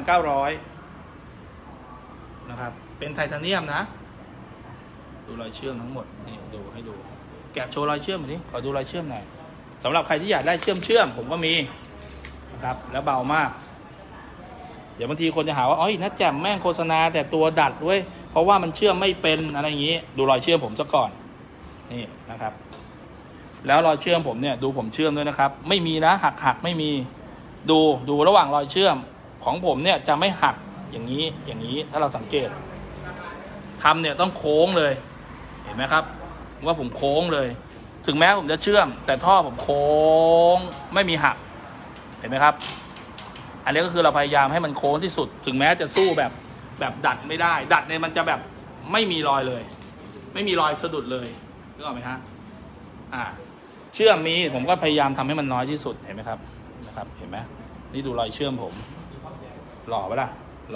13,900 นะครับเป็นไทเทเนียมนะดูรอยเชื่อมทั้งหมดนี่ดูให้ดูแกะโชว์รอยเชื่อมหน่อยดิขอดูรอยเชื่อมหน่อยสำหรับใครที่อยากได้เชื่อมผมก็มีนะครับแล้วเบามากเดี๋ยวบางทีคนจะหาว่านัดแจ่มแม่งโฆษณาแต่ตัวดัดด้วยเพราะว่ามันเชื่อมไม่เป็นอะไรอย่างนี้ดูรอยเชื่อมผมซะก่อนนี่นะครับแล้วรอยเชื่อมผมเนี่ยดูผมเชื่อมด้วยนะครับไม่มีนะหักไม่มีดูระหว่างรอยเชื่อมของผมเนี่ยจะไม่หักอย่างนี้ถ้าเราสังเกตทำเนี่ยต้องโค้งเลยเห็นไหมครับว่าผมโค้งเลยถึงแม้ผมจะเชื่อมแต่ท่อผมโค้งไม่มีหักเห็นไหมครับอันนี้ก็คือเราพยายามให้มันโค้งที่สุดถึงแม้จะสู้แบบดัดไม่ได้ดัดเนี่ยมันจะแบบไม่มีรอยเลยไม่มีรอยสะดุดเลยนึกออกไหมฮะเชื่อมมีผมก็พยายามทำให้มันน้อยที่สุดเห็นไหมครับนะครับเห็นไหมนี่ดูรอยเชื่อมผมหล่อปะล่ะ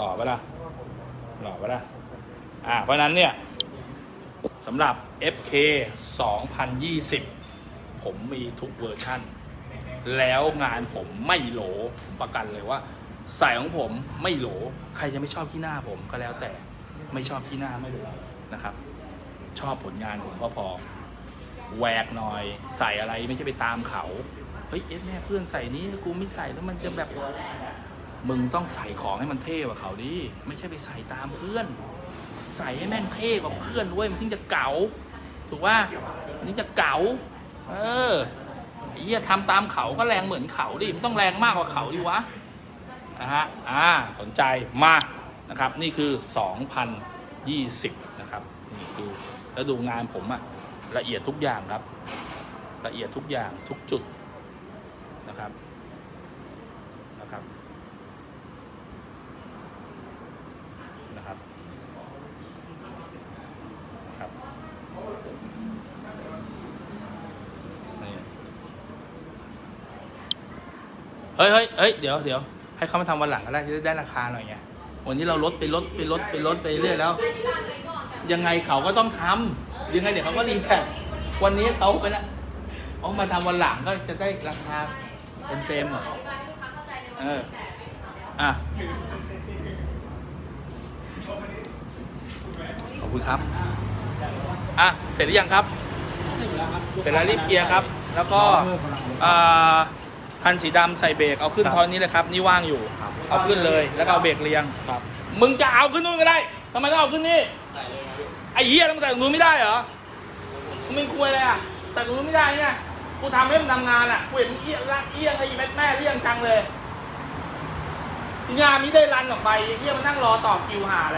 เพราะนั้นเนี่ยสำหรับ FK 2020ผมมีทุกเวอร์ชั่นแล้วงานผมไม่โหลประกันเลยว่าใส่ของผมไม่โหลใครจะไม่ชอบที่หน้าผมก็แล้วแต่ไม่ชอบที่หน้าไม่เป็นไรนะครับชอบผลงานผมก็พอแหวกหน่อยใส่อะไรไม่ใช่ไปตามเขาเฮ้ยแม่เพื่อนใส่นี้กูไม่ใส่แล้วมันจะแบบมึงต้องใส่ของให้มันเท่กว่าเขาดิไม่ใช่ไปใส่ตามเพื่อนใส่ให้แม่งเท่กว่าเพื่อนด้วยมันถึงจะเก๋าถูกว่ามันถึงจะเก๋าทำตามเขาก็แรงเหมือนเขาดิมันต้องแรงมากกว่าเขาดิวะนะฮะสนใจมานะครับนี่คือ2020นะครับนี่คือแล้วดูงานผมละเอียดทุกอย่างครับละเอียดทุกอย่างทุกจุดนะครับเฮ้ยเดี๋ยวให้เขามาทำวันหลังก็ได้จะได้ราคาหน่อยไงวันนี้เราลดไปเรื่อยแล้วยังไงเขาก็ต้องทำยังไงเดี๋ยวเขาก็รีแฟกวันนี้เขาไปนะมาทำวันหลังก็จะได้ราคาเต็มขอบคุณครับเสร็จหรือยังครับเสร็จแล้วรีบเคลียร์ครับแล้วก็คันสีดำใส่เบรกเอาขึ้นท่อนนี้เลยครับนี่ว่างอยู่เอาขึ้นเลยแล้วก็เอาเบรกเรียงครับมึงจะเอาขึ้นนู่นก็ได้ทำไมต้องเอาขึ้นนี่ไอ้เหี้ยแล้วมึงใส่ตรงนู้นไม่ได้เหรอมึงคุยอะไรใส่ตรงนู้นไม่ได้เนี่ยกูทำให้มึงทำงานกูเห็นเอี้ยงไอ้แม่เลี้ยงจังเลยงานนี้ได้รันออกไปไอ้เหี้ยมันนั่งรอต่อคิวหาอะไร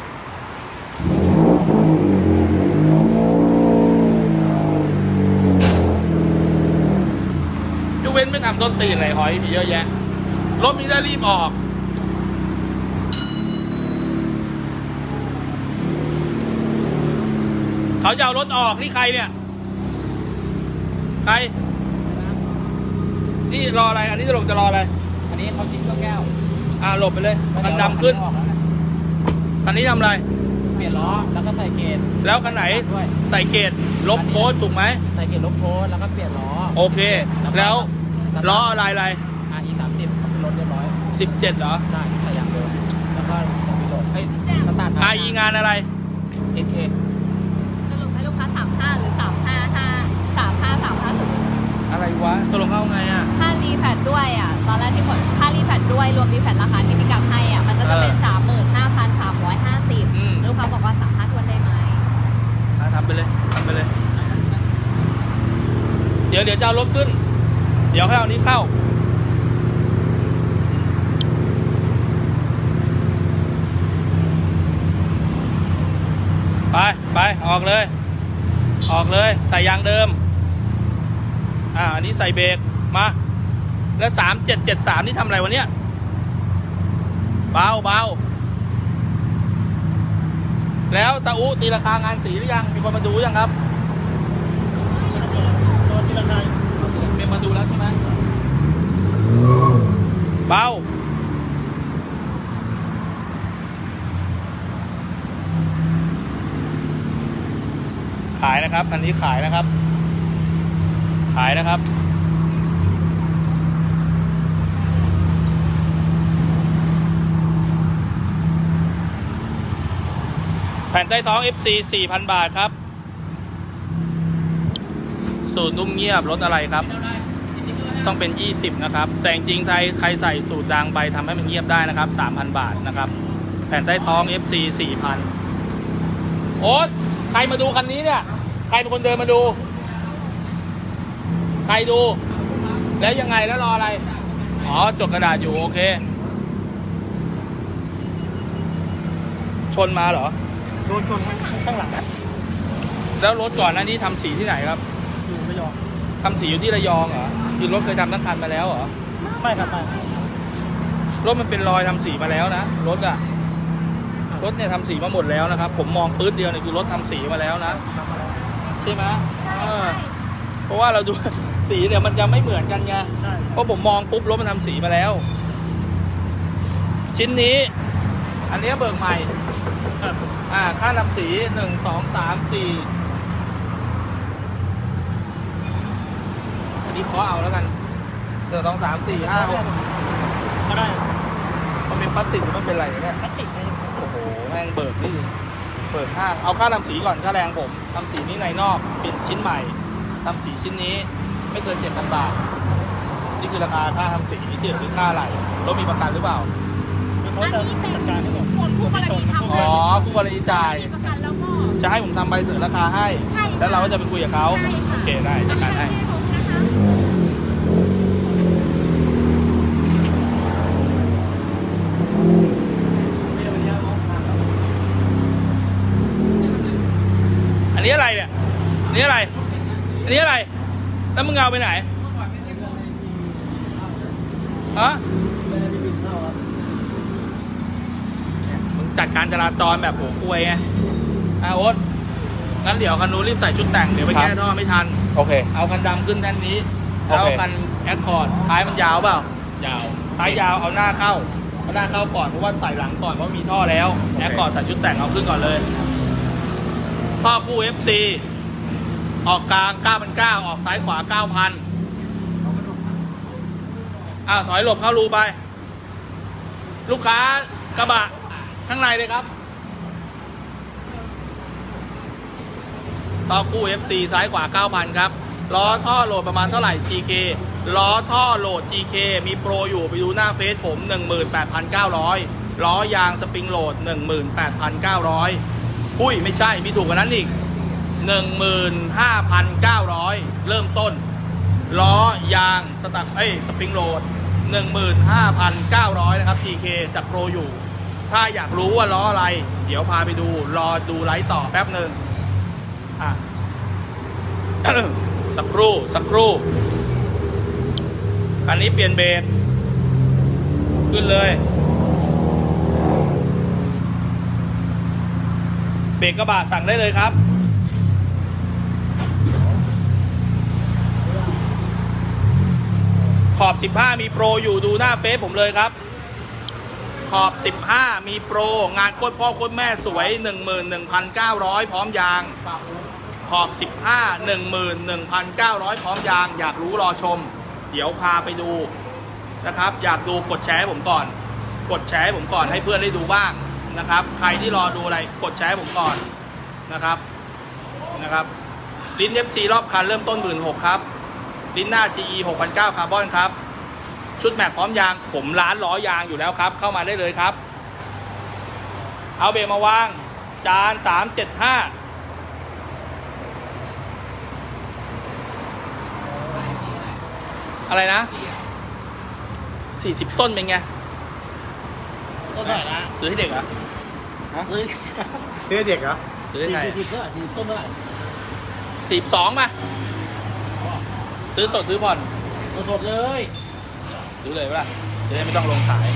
เว้นไม่ทำต้นตีนอะไรหอยมีเยอะแยะรถมีได้รีบออกเขาจะเอารถออกนี่ใครเนี่ยใครนี่รออะไรอันนี้จะรออะไรอันนี้เขาชิ้นแก้วหลบไปเลยมันดำขึ้นคันนี้ทำอะไรเปลี่ยนล้อแล้วก็ใส่เกจแล้วคันไหนใส่เกจลบโค้ดถูกไหมใส่เกจลบโค้ดแล้วก็เปลี่ยนล้อโอเคแล้วล้ออะไรE30 เป็นรถเรียบร้อย17เหรอใช่แต่อย่างเดิมแล้วก็คอมพิวเตอร์สตาร์ท IE งานอะไร NK สรุปให้ลูกค้า35หรือ35350 อะไรวะตกลงเอาไงอ่ะค่ารีแพดด้วยอ่ะตอนแรกที่กดค่ารีแพดด้วยรวมรีแพดราคาที่พี่กั๊บให้อ่ะมันก็จะเป็น35,350ลูกค้าบอกว่า35ทวนได้ไหมทำไปเลยเดี๋ยวจะเอารถขึ้นเดี๋ยวให้เอานี้เข้าไปออกเลยใส่ยางเดิมอันนี้ใส่เบรกมาแล้ว3773นี่ทำอะไรวะเนี่ยเบาแล้วตาอุตีราคางานสีหรือยังมีคนมาดูยังครับมีมาดูแล้วใช่ไหมเบาขายนะครับอันนี้ขายนะครับแผ่นใต้ท้อง FC 4,000 บาทครับสูตรนุ่มเงียบรถอะไรครับต้องเป็น20นะครับแต่จริงๆใครใส่สูตรดังไปทำให้มันเงียบได้นะครับ 3,000 บาทนะครับแผ่นใต้ท้อง FC 4,000โอ๊ตใครมาดูคันนี้เนี่ยใครเป็นคนเดินมาดูใครดูแล้วยังไงแล้วรออะไรจดกระดาษอยู่โอเคชนมาเหรอโดนชนข้างหลังแล้วรถก่อนหน้านี้ทำสีที่ไหนครับอยู่ระยองทำสีอยู่ที่ระยองเหรอคือรถเคยทำทั้งคันมาแล้วเหรอไม่ครับไม่รถมันเป็นรอยทำสีมาแล้วนะรถเนี่ยทำสีมาหมดแล้วนะครับผมมองปื๊ดเดียวเนี่ยคือรถทำสีมาแล้วนะใช่ไหมเพราะว่าเราดูสีเนี่ยมันจะไม่เหมือนกันไงเพราะผมมองปุ๊บรถมันทำสีมาแล้วชิ้นนี้อันนี้เบิกใหม่ค่าทำสี1 2 3 4อันนี้ขอเอาแล้วกัน1 2 3 4 5 6 ก็ได้มันเป็นพลาสติกหรือมันเป็นอะไรเนี่ยพลาสติกโอ้โหแม่งเบิกนี่เบิกห้างเอาค่าทำสีก่อนค่าแรงผมทำสีนี้ในนอกเป็นชิ้นใหม่ทำสีชิ้นนี้ไม่เกิน 7,000 บาทนี่คือราคาค่าทำสีที่เหลือคือค่าอะไรรถมีประกันหรือเปล่าเขาจะจัดการให้ผมคนคู่กรณีทำคู่กรณีจ่ายจะให้ผมทำใบเสนอราคาให้แล้วเราก็จะไปคุยกับเขาโอเคได้จัดการให้อันนี้อะไรเนี่ยอันนี้อะไรแล้วมึงเอาไปไหนมึงจัดการจราจรแบบหัวคุยไงโอ๊ตงั้นเดี๋ยวคันนู้นรีบใส่ชุดแต่งเดี๋ยวไปแก้ท่อไม่ทันโอเคเอาคันดำขึ้นแท่นนี้แล้วคันแอคคอร์ดท้ายมันยาวเปล่ายาวท้ายยาวเอาหน้าเข้าก่อนเพราะว่าใส่หลังก่อนเพราะมีท่อแล้วแอคคอร์ดใส่ชุดแต่งเอาขึ้นก่อนเลยท่อคู่ FC ออกกลาง 9,900 ออกซ้ายขวา 9,000ถอยหลบเข้ารูไปลูกค้ากระบะข้างในเลยครับต่อคู่ FC ซ้ายขวา 9,000 ครับล้อท่อโหลดประมาณเท่าไหร่ TK ล้อท่อโหลด TK มีโปรอยู่ไปดูหน้าเฟซผม 18,900 ล้อยางสปริงโหลด 18,900 อุ้ยไม่ใช่มีถูกกว่านั้นอีก 15,900 เริ่มต้นล้อยางสปริงโหลด 15,900 นะครับ TK จัดโปรอยู่ถ้าอยากรู้ว่าล้ออะไรเดี๋ยวพาไปดูรอดูไลฟ์ต่อแป๊บหนึ่งสักครู่คันนี้เปลี่ยนเบรกขึ้นเลยเบรกกระบะสั่งได้เลยครับขอบ15มีโปรอยู่ดูหน้าเฟซผมเลยครับขอบ15มีโปรงานโคตรพ่อโคตรแม่สวย 11,900 พร้อมยางขอบ15 11,900 พร้อมยางอยากรู้รอชมเดี๋ยวพาไปดูนะครับอยากดูกดแชร์ให้ผมก่อนให้เพื่อนได้ดูบ้างนะครับใครที่รอดูอะไรกดแชร์ให้ผมก่อนนะครับลิ้น FC รอบคันเริ่มต้น 16,000 ครับลิ้นหน้า GE 6,900 คาร์บอนครับชุดแม็กพร้อมยางผมร้านล้อยางอยู่แล้วครับเข้ามาได้เลยครับเอาเบรกมาวางจาน375อะไรนะ40ต้นเป็นไงต้นเท่าไหร่นะซื้อให้เด็กเหรอเฮ้ยเด็กเหรอซื้อให้ใคร 40เท่าไหร่40ต้นเท่าไหร่ 42ป่ะซื้อสดซื้อผ่อนสดเลยซื้อเลยป่ะจะได้ไม่ต้องลงขาย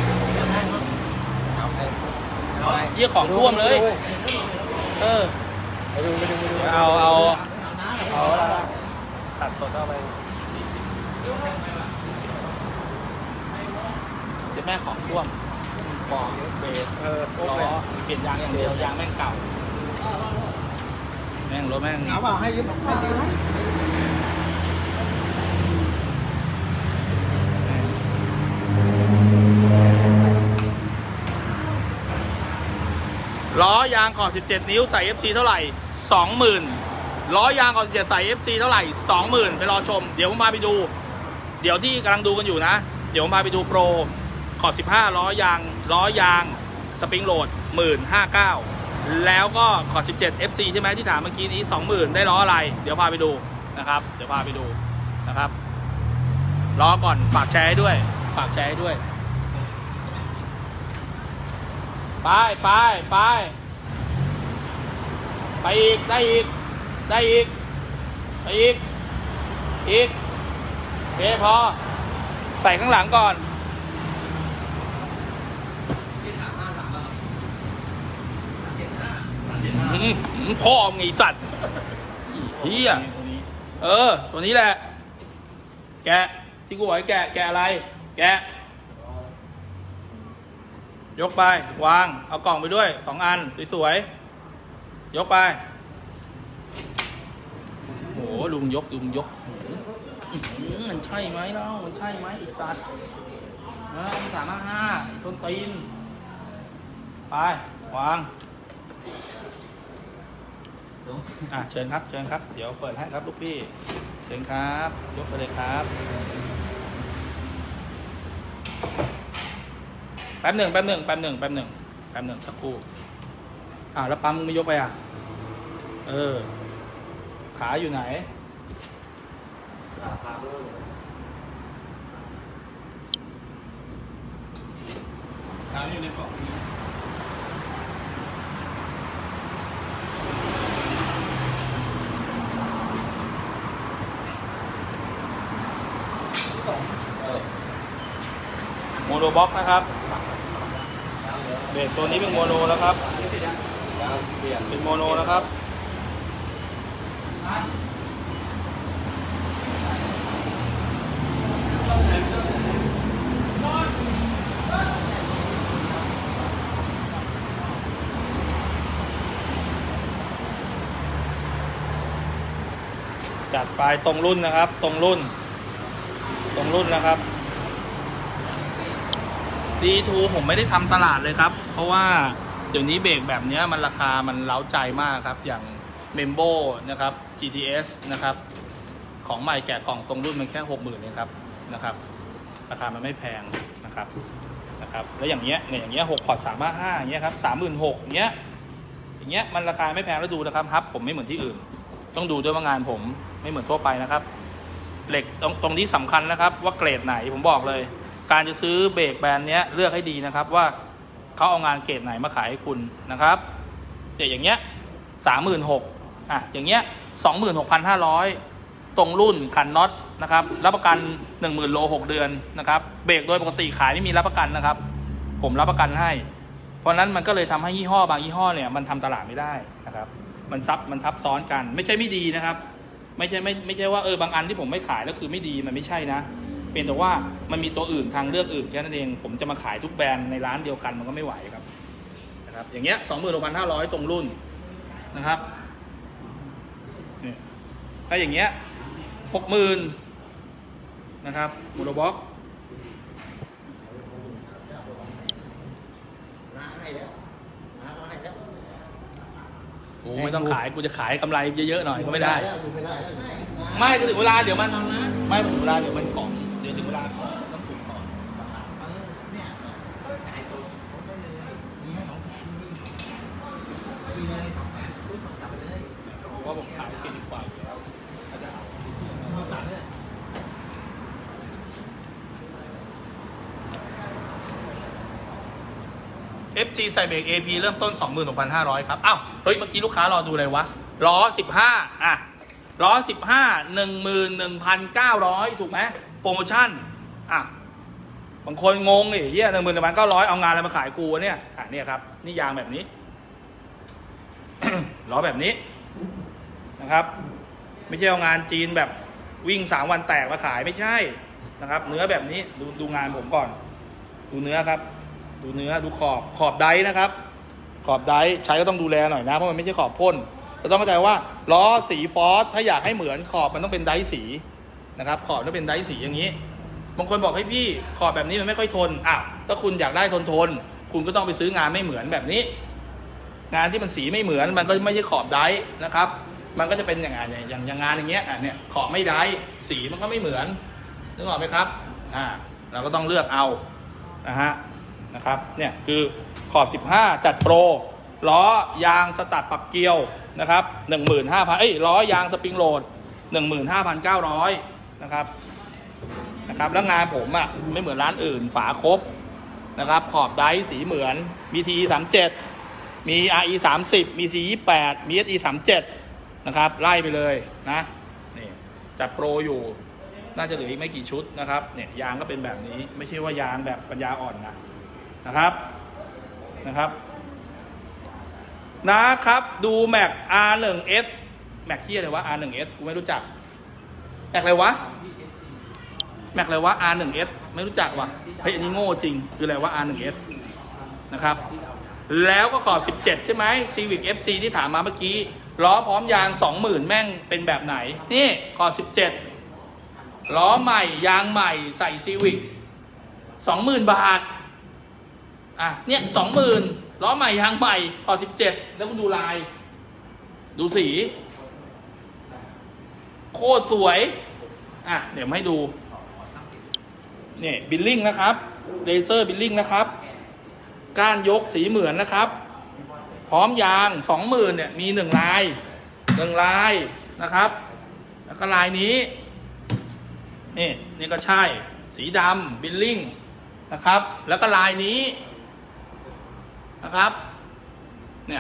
เยี่ยของท่วมเลยไปดูเอาตัดสดเอาไปเดี๋ยวแม่ของท่วมปอกเบรกล้อเปลี่ยนยางอย่างเดียวยางแม่งเก่าแม่งรถแม่งเอาเปล่าให้ยืมล้อยางขอบ17 นิ้วใส่ FC เท่าไหร่ 20,000 ล้อยางขอบ17ใส่ FC เท่าไหร่ 20,000 ไปรอชมเดี๋ยวผมพาไปดูเดี๋ยวที่กำลังดูกันอยู่นะเดี๋ยวผมพาไปดูโปรขอบ15ล้อยางสปริงโหลด 15,900 แล้วก็ขอบ17 FC ใช่ไหมที่ถามเมื่อกี้นี้ 20,000 ได้ล้ออะไรเดี๋ยวพาไปดูนะครับเดี๋ยวพาไปดูนะครับล้อก่อนฝากแชร์ให้ด้วยไปอีกได้อีกโอเคพอใส่ข้างหลังก่อนพ่อมึงไอ้สัตว์เฮียตัวนี้แหละแกะที่กูบอกให้แกะอะไรแกะยกไปวางเอากล่องไปด้วย2 อันสวยๆยกไปโหลุงยกมันใช่ไหมเล่ามันใช่ไหมอีกสัตว์355ต้นตีนไปวางเชิญครับเดี๋ยวเปิดให้ครับลูกพี่เชิญครับยกไปเลยครับแป๊บหนึ่งสักครู่แล้วปั๊มมึงไม่ยกไปขาอยู่ไหนขาอยู่ในกล่องโมโนบ็อกนะครับเบรกตัวนี้เป็นโมโนแล้วครับเป็นโมโนนะครับจัดไปตรงรุ่นนะครับตรงรุ่นนะครับD2 ผมไม่ได้ทำตลาดเลยครับเพราะว่าเดี๋ยวนี้เบรกแบบนี้มันราคามันเล้าใจมากครับอย่าง Membo นะครับ GTS นะครับของใหม่แกะกล่องตรงรุ่นมันแค่ 60,000 เองครับนะครับราคามันไม่แพงนะครับแล้วอย่างเงี้ย6 พอร์ต 355อย่างเงี้ยครับ 36,000 อย่างเงี้ยมันราคาไม่แพงแล้วดูนะครับฮับผมไม่เหมือนที่อื่นต้องดูด้วยว่างานผมไม่เหมือนทั่วไปนะครับเหล็กตรงนี้สำคัญนะครับว่าเกรดไหนผมบอกเลยการจะซื้อเบรกแบรนด์เนี้ยเลือกให้ดีนะครับว่าเขาเอางานเกรดไหนมาขายให้คุณนะครับอย่างเงี้ย 36,000อย่างเงี้ย 26,500 ตรงรุ่นขันน็อตนะครับรับประกัน 10,000 โล 6 เดือนนะครับเบรกโดยปกติขายไม่มีรับประกันนะครับผมรับประกันให้เพราะนั้นมันก็เลยทำให้ยี่ห้อบางยี่ห้อเนี่ยมันทำตลาดไม่ได้นะครับมันทับซ้อนกันไม่ใช่ไม่ดีนะครับไม่ใช่ว่าบางอันที่ผมไม่ขายแล้วคือไม่ดีมันไม่ใช่นะเป็นแต่ว่ามันมีตัวอื่นทางเลือกอื่นแค่นั้นเองผมจะมาขายทุกแบรนด์ในร้านเดียวกันมันก็ไม่ไหวครับนะครับอย่างเงี้ย 26,500 ตรงรุ่นนะครับถ้าอย่างเงี้ย 60,000 นะครับโมโนบ็อกกูไม่ต้องขายกูจะขายกำไรเยอะๆหน่อยก็ไม่ได้ดูไม่ได้ไม่ก็ถึงเวลาเดี๋ยวมันทำนะไม่ถึงเวลาเดี๋ยวมันของเดี๋ยวถึงเวลาของต้องถูกก่อนเนี่ยขายตัวได้เลยมีให้ของแถมมีอะไรของแถมซื้อของกลับไปเลยว่าผมขาย40 กว่าอยู่แล้วเขาจะเอาตัดเนี่ยFC ใส่เบรก AP เริ่มต้น 26,500 ครับอ้าวเฮ้ยเมื่อกี้ลูกค้ารอดูอะไรวะล้อ15อ่ะล้อ15 11,900 ถูกไหมโปรโมชั่นอ่ะบางคนงงดิเฮีย11,900เอางานอะไรมาขายกูวะเนี่ยอ่ะเนี่ยครับนี่ยางแบบนี้ ล้อแบบนี้นะครับไม่ใช่เอางานจีนแบบวิ่ง3 วันแตกมาขายไม่ใช่นะครับเนื้อแบบนี้ดูงานผมก่อนดูเนื้อครับดูเนื้อดูขอบไดนะครับขอบไดใช้ก็ต้องดูแลหน่อยนะเพราะมันไม่ใช่ขอบพ่นเราต้องเข้าใจว่าล้อสีฟอสถ้าอยากให้เหมือนขอบมันต้องเป็นไดสีนะครับขอบต้องเป็นไดสีอย่างนี้บางคนบอกให้พี่ขอบแบบนี้มันไม่ค่อยทนอ่ะถ้าคุณอยากได้ทนคุณก็ต้องไปซื้องานไม่เหมือนแบบนี้งานที่มันสีไม่เหมือนมันก็ไม่ใช่ขอบไดนะครับมันก็จะเป็นอย่างงานอย่างเงี้ยเนี่ยขอบไม่ไดสีมันก็ไม่เหมือนนึกออกไหมครับเราก็ต้องเลือกเอานะครับเนี่ยคือขอบ15จัดโปรล้อยางสตัดปรับเกลียวนะครับ 15,000ล้อยางสปริงโหลด 15,900 นะครับแล้วงานผมอ่ะไม่เหมือนร้านอื่นฝาครบนะครับขอบไดสีเหมือนมี TE 37มี RE 30มี C 28มี SE 37นะครับไล่ไปเลยนะนี่จัดโปรอยู่น่าจะเหลืออีกไม่กี่ชุดนะครับเนี่ยยางก็เป็นแบบนี้ไม่ใช่ว่ายางแบบปัญญาอ่อนนะครับดูแม็ก R1S แม็กที่อะไรวะ R1S กูไม่รู้จักแม็กอะไรวะ R1S ไม่รู้จักวะเฮ้ยอันนี้โง่จริงคืออะไรวะ R1S นะครับแล้วก็ขอบ17ใช่ไหม Civic FC ที่ถามมาเมื่อกี้ล้อพร้อมยาง 20,000 แม่งเป็นแบบไหนนี่ขอบ17ล้อใหม่ยางใหม่ใส่ Civic 20,000 บาทเนี่ย 20,000 ล้อใหม่ยางใหม่ขอบ17แล้วคุณดูลายดูสีโคตรสวยเดี๋ยวให้ดูเนี่ยบิลลิ่งนะครับเลเซอร์บิลลิ่งนะครับก้านยกสีเหมือนนะครับพร้อมยาง 20,000 เนี่ยมี1 ลายนะครับแล้วก็ลายนี้นี่ก็ใช่สีดำบิลลิ่งนะครับแล้วก็ลายนี้นะครับเนี่ย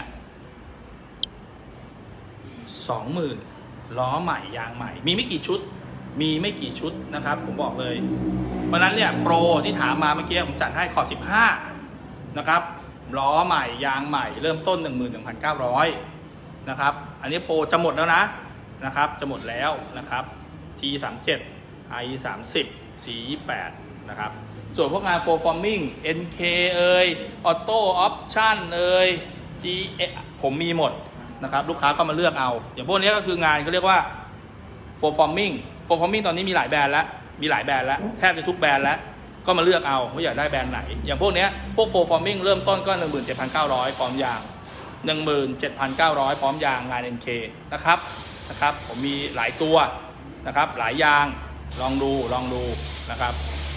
20,000 ล้อใหม่ยางใหม่มีไม่กี่ชุดนะครับผมบอกเลยเพราะนั้นเนี่ยโปรที่ถามมาเมื่อกี้ผมจัดให้ขอบ15นะครับล้อใหม่ยางใหม่เริ่มต้น 11,900 นะครับอันนี้โปรจะหมดแล้วนะครับจะหมดแล้วนะครับ T37 I 30 C 28นะครับส่วนพวกงาน performing NK auto option G ผมมีหมดนะครับลูกค้าก็มาเลือกเอาอย่างพวกนี้ก็คืองานเขาเรียกว่า performing ตอนนี้มีหลายแบรนด์แล้วแทบจะทุกแบรนด์แล้วก็มาเลือกเอาว่าอยากได้แบรนด์ไหนอย่างพวกนี้พวก performing เริ่มต้นก็ 17,900 พร้อมยาง 17,900 พร้อมยางงาน NK นะครับผมมีหลายตัวนะครับหลายยางลองดูนะครับ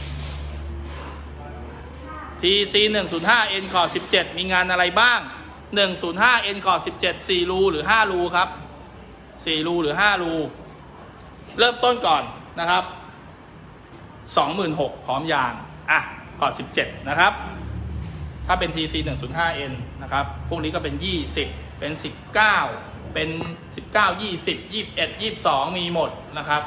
TC 105 N ขอบ17มีงานอะไรบ้าง105 N ขอบ17 4 รูหรือ5 รูครับ4 รูหรือ5 รูเริ่มต้นก่อนนะครับ 26,000 พร้อมยางขอบ17นะครับถ้าเป็น TC 105 N นะครับพวกนี้ก็เป็น20เป็น19เป็น19 20 21 22มีหมดนะครับ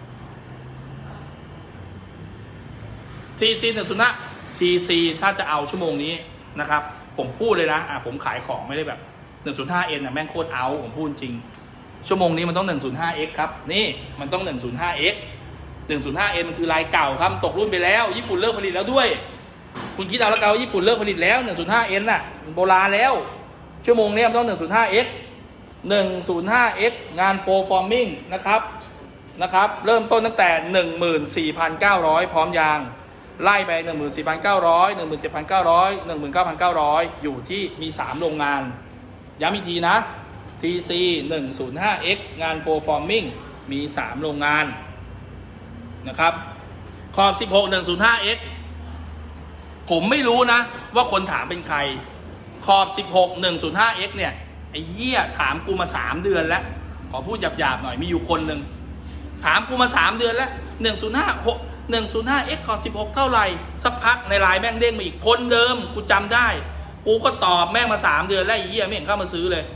TC 105 TC ถ้าจะเอาชั่วโมงนี้นะครับผมพูดเลยนะผมขายของไม่ได้แบบ 105N แม่งโคตรเอาผมพูดจริงชั่วโมงนี้มันต้อง 105X ครับนี่มันต้อง 105X 105N มันคือลายเก่าครับตกรุ่นไปแล้วญี่ปุ่นเลิกผลิตแล้วด้วยคุณคิดเอาแล้วกันว่าญี่ปุ่นเลิกผลิตแล้ว 105N น่ะโบราณแล้วชั่วโมงนี้มันต้อง 105X 105X งาน performing นะครับเริ่มต้นตั้งแต่ 14,900 พร้อมยางไล่ไป 14,900 17,900 19,900 อยู่ที่มี3โรงงานย้ำอีกทีนะ TC 105X งาน Pro Forming มี3โรงงานนะครับขอบ16 105X ผมไม่รู้นะว่าคนถามเป็นใครขอบ16 105X เนี่ยไอ้เหี้ยถามกูมา3เดือนแล้วขอพูดหยาบๆหน่อยมีอยู่คนหนึ่งถามกูมา3เดือนแล้ว105X ขอบ16เท่าไหร่สักพักในไลน์แม่งเด้งมาอีกคนเดิมกูจำได้กูก็ตอบแม่งมา3เดือนแล้วไอ้เหี้ยไม่เห็นเข้ามาซื้อเลย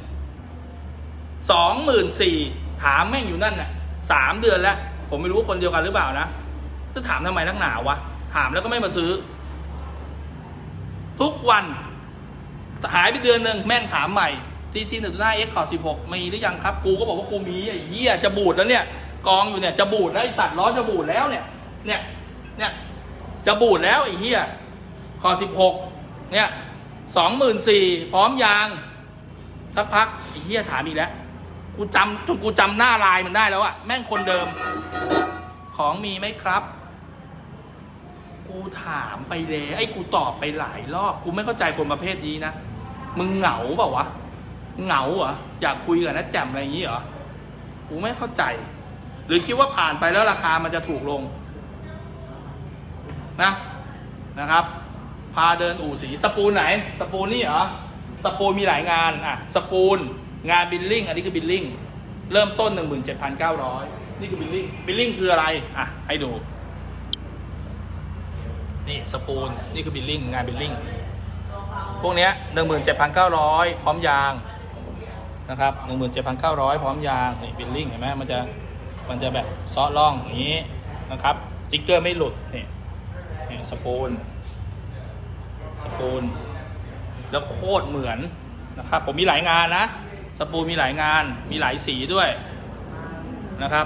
24,000ถามแม่งอยู่นั่นน่ะ3เดือนแล้วผมไม่รู้ว่าคนเดียวกันหรือเปล่านะจะถามทำไมนักหนาวะถามแล้วก็ไม่มาซื้อทุกวันหายไปเดือนหนึ่งแม่งถามใหม่TC 105X ขอบ16มีหรือยังครับกูก็บอกว่ากูมีไอ้เหี้ยจะบูดแล้วเนี่ยกองอยู่เนี่ยจะบูดแล้วไอ้สัตว์ล้อจะบูดแล้วเนี่ยจะบูดแล้วไอ้เหี้ยขอบ16เนี่ย24,000พร้อมยางสักพักไอ้เหี้ยถามอีกแล้วกูจำจนกูจำหน้าลายมันได้แล้วอะแม่งคนเดิมของมีไหมครับกูถามไปเลยไอ้กูตอบไปหลายรอบกูไม่เข้าใจคนประเภทนี้นะมึงเหงาเปล่าวะเหงาเหรออยากคุยกับนัดแจ่มอะไรอย่างนี้เหรอกูไม่เข้าใจหรือคิดว่าผ่านไปแล้วราคามันจะถูกลงนะครับพาเดินอู่สีสปูนไหนสปูนนี่เหรอสปูนมีหลายงานอ่ะสปูนงานบิลลิ่งอันนี้คือบิลลิ่งเริ่มต้น 17,900 นี่คือบิลลิ่งคืออะไรอ่ะให้ดูนี่สปูนนี่คือบิลลิ่งงานบิลลิ่งพวกเนี้ย 17,900 พร้อมยางนะครับ 17,900 พร้อมยางนี่บิลลิ่งเห็นไหมมันจะแบบซ้อล่องอย่างนี้นะครับสติ๊กเกอร์ไม่หลุดนี่สปูนแล้วโคตรเหมือนนะครับผมมีหลายงานนะสปูนมีหลายงานมีหลายสีด้วยนะครับ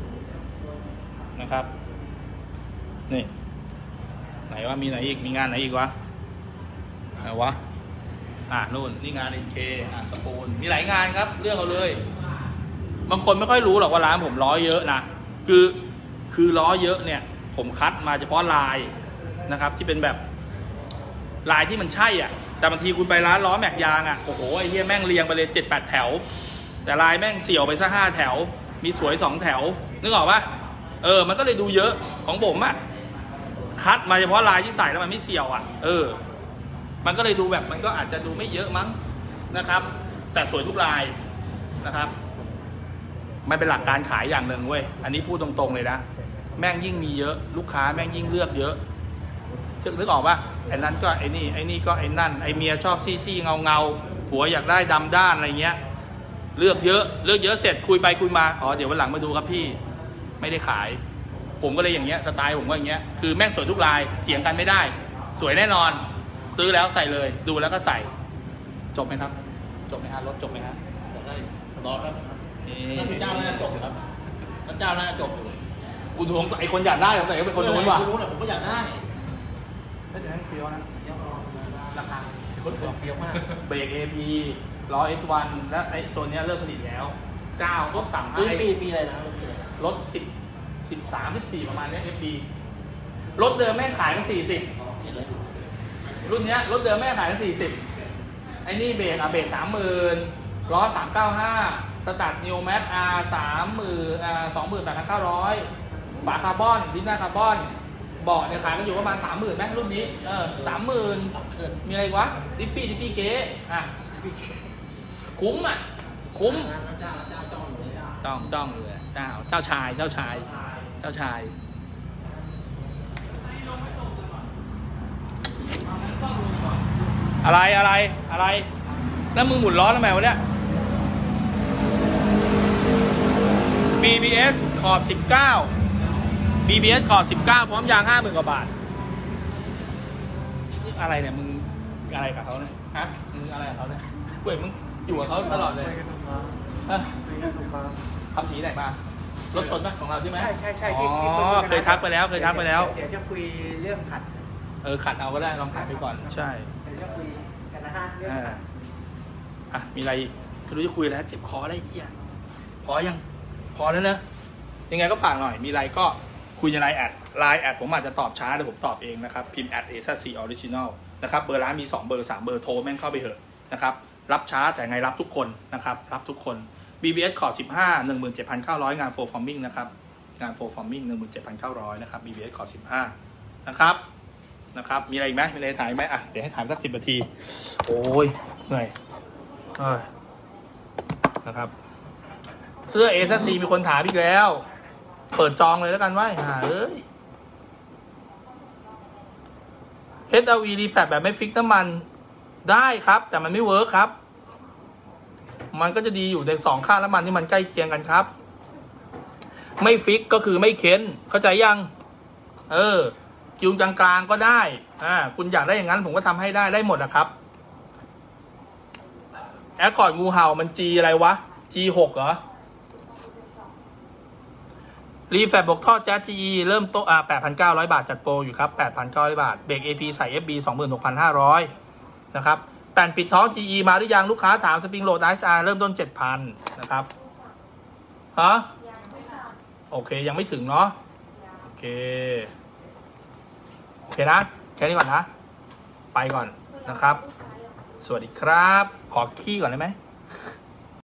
นี่ไหนว่ามีไหนอีกมีงานไหนอีกวะไหนวะนู่นนี่งาน NK สปูนมีหลายงานครับเลือกเอาเลยบางคนไม่ค่อยรู้หรอกว่าร้านผมล้อเยอะนะคือล้อเยอะเนี่ยผมคัดมาเฉพาะลายนะครับที่เป็นแบบลายที่มันใช่อ่ะแต่บางทีคุณไปร้านล้อแม็กยางอ่ะโอ้โหไอ้เหี้ยแม่งเรียงไปเลย 7-8 แถวแต่ลายแม่งเสี่ยวไปซะ5 แถวมีสวย2 แถวนึกออกปะมันก็เลยดูเยอะของผมอ่ะคัดมาเฉพาะลายที่ใส่แล้วมันไม่เสี่ยวอ่ะมันก็เลยดูแบบมันก็อาจจะดูไม่เยอะมั้งนะครับแต่สวยทุกลายนะครับมันเป็นหลักการขายอย่างหนึ่งเว้ยอันนี้พูดตรงๆเลยนะแม่งยิ่งมีเยอะลูกค้าแม่งยิ่งเลือกเยอะนึกออกปะไอ้นั้นก็ไอ้นี่ก็ไอ้นั่นไอ้เมียชอบซี่ๆเงาผัวอยากได้ดำด้านอะไรเงี้ยเลือกเยอะเสร็จคุยไปคุยมาเดี๋ยววันหลังมาดูครับพี่ไม่ได้ขายผมก็เลยอย่างเงี้ยสไตล์ผมก็อย่างเงี้ยคือแม่งสวยทุกลายเถียงกันไม่ได้สวยแน่นอนซื้อแล้วใส่เลยดูแล้วก็ใส่จบไหมครับจบไหมฮะรถจบไหมฮะจบได้สตอร์ครับถ้าเป็นเจ้าน่าจะจบครับถ้าเจ้าน่าจะจบคุณทวงไอ้คนอยากได้ผมแต่ก็เป็นคนนู้นว่ะผมก็อยากได้ไม่ได้เฟี้ยวนะราคาคนเฟี้ยวมากเบรก AP ล้อ X1 และไอ้ตัวนี้เริ่มผลิตแล้ว9 ลบ 3 ปีอะไรนะรถ13-14ประมาณนี้ FD รถเดิมแม่ขายกัน40รุ่นนี้รถเดิมแม่ขายกัน40ไอ้นี่เบรกเบรก 30,000 ล้อ 395 สตาร์ทนิวแมท 28,900 ฝาคาร์บอนลิ้นหน้าคาร์บอนเบาะเนี่ยขายกันอยู่ประมาณ 30,000 ไหมรุ่นนี้30,000 มีอะไรวะดิฟฟี่เก๋คุ้มอ่ะคุ้มจ้องเลยเจ้าชายอะไรแล้วมึงหมุนล้อทำไมวะเนี่ย BBS ขอบ19 BBS ขอบ19พร้อมยาง 50,000 กว่าบาทนี่อะไรเนี่ยมึงอะไรกับเขาเนี่ยฮะมึงอะไรกับเขาเนี่ยเว้ยมึงอยู่กับเขาตลอดเลยทำสีไหนมารถสดไหมของเราใช่ไหมใช่เคยทักไปแล้วเดี๋ยวจะคุยเรื่องขัดขัดเอาก็ได้ลองขัดไปก่อนใช่เดี๋ยวจะคุยกันนะฮะเรื่องขัดมีอะไรไม่รู้จะคุยแล้วเจ็บคอได้เหี้ยพอแล้วเนอะยังไงก็ฝากหน่อยมีอะไรก็คุยในไลน์แอดผมอาจจะตอบช้าแต่ผมตอบเองนะครับพิมพ์@AZC Original นะครับเบอร์ร้านมี2 เบอร์ 3 เบอร์โทรแม่งเข้าไปเถอะนะครับรับช้าแต่ไงรับทุกคนนะครับรับทุกคน BBS ขอบ15 17,900 งาน Flow Forming นะครับงาน Flow Forming 17,900 นะครับ BBS ขอบ15นะครับมีอะไรอีกไหมมีอะไรถ่ายไหมอ่ะเดี๋ยวให้ถ่ายสัก10 นาทีโอ้ยเหนื่อยนะครับเสื้อ A+C มีคนถามอีกแล้วเปิดจองเลยแล้วกันว่าHLE refat แบบไม่ฟิกน้ำมันได้ครับแต่มันไม่เวิร์คครับมันก็จะดีอยู่ใน2ค่าน้ำมันที่มันใกล้เคียงกันครับไม่ฟิกก็คือไม่เค้นเข้าใจยังคิวกลางๆก็ได้คุณอยากได้อย่างนั้นผมก็ทำให้ได้หมดนะครับแอคคอร์ดงูเห่ามัน G อะไรวะ G6 เหรอรีแฟบบอกท่อแจ๊ส GE เริ่มโต๊ะ8,900 บาทจัดโปรอยู่ครับ 8,900 บาทเบรก AP ใส่ FB 26,500 นะครับแผ่นปิดท้อง GE มาหรือยังลูกค้าถามสปริงโหลด ISR เริ่มต้น 7,000 นะครับโอเคยังไม่ถึงเนาะโอเคนะแค่นี้ก่อนนะไปก่อนนะครับสวัสดีครับขอขี้ก่อนได้ไหม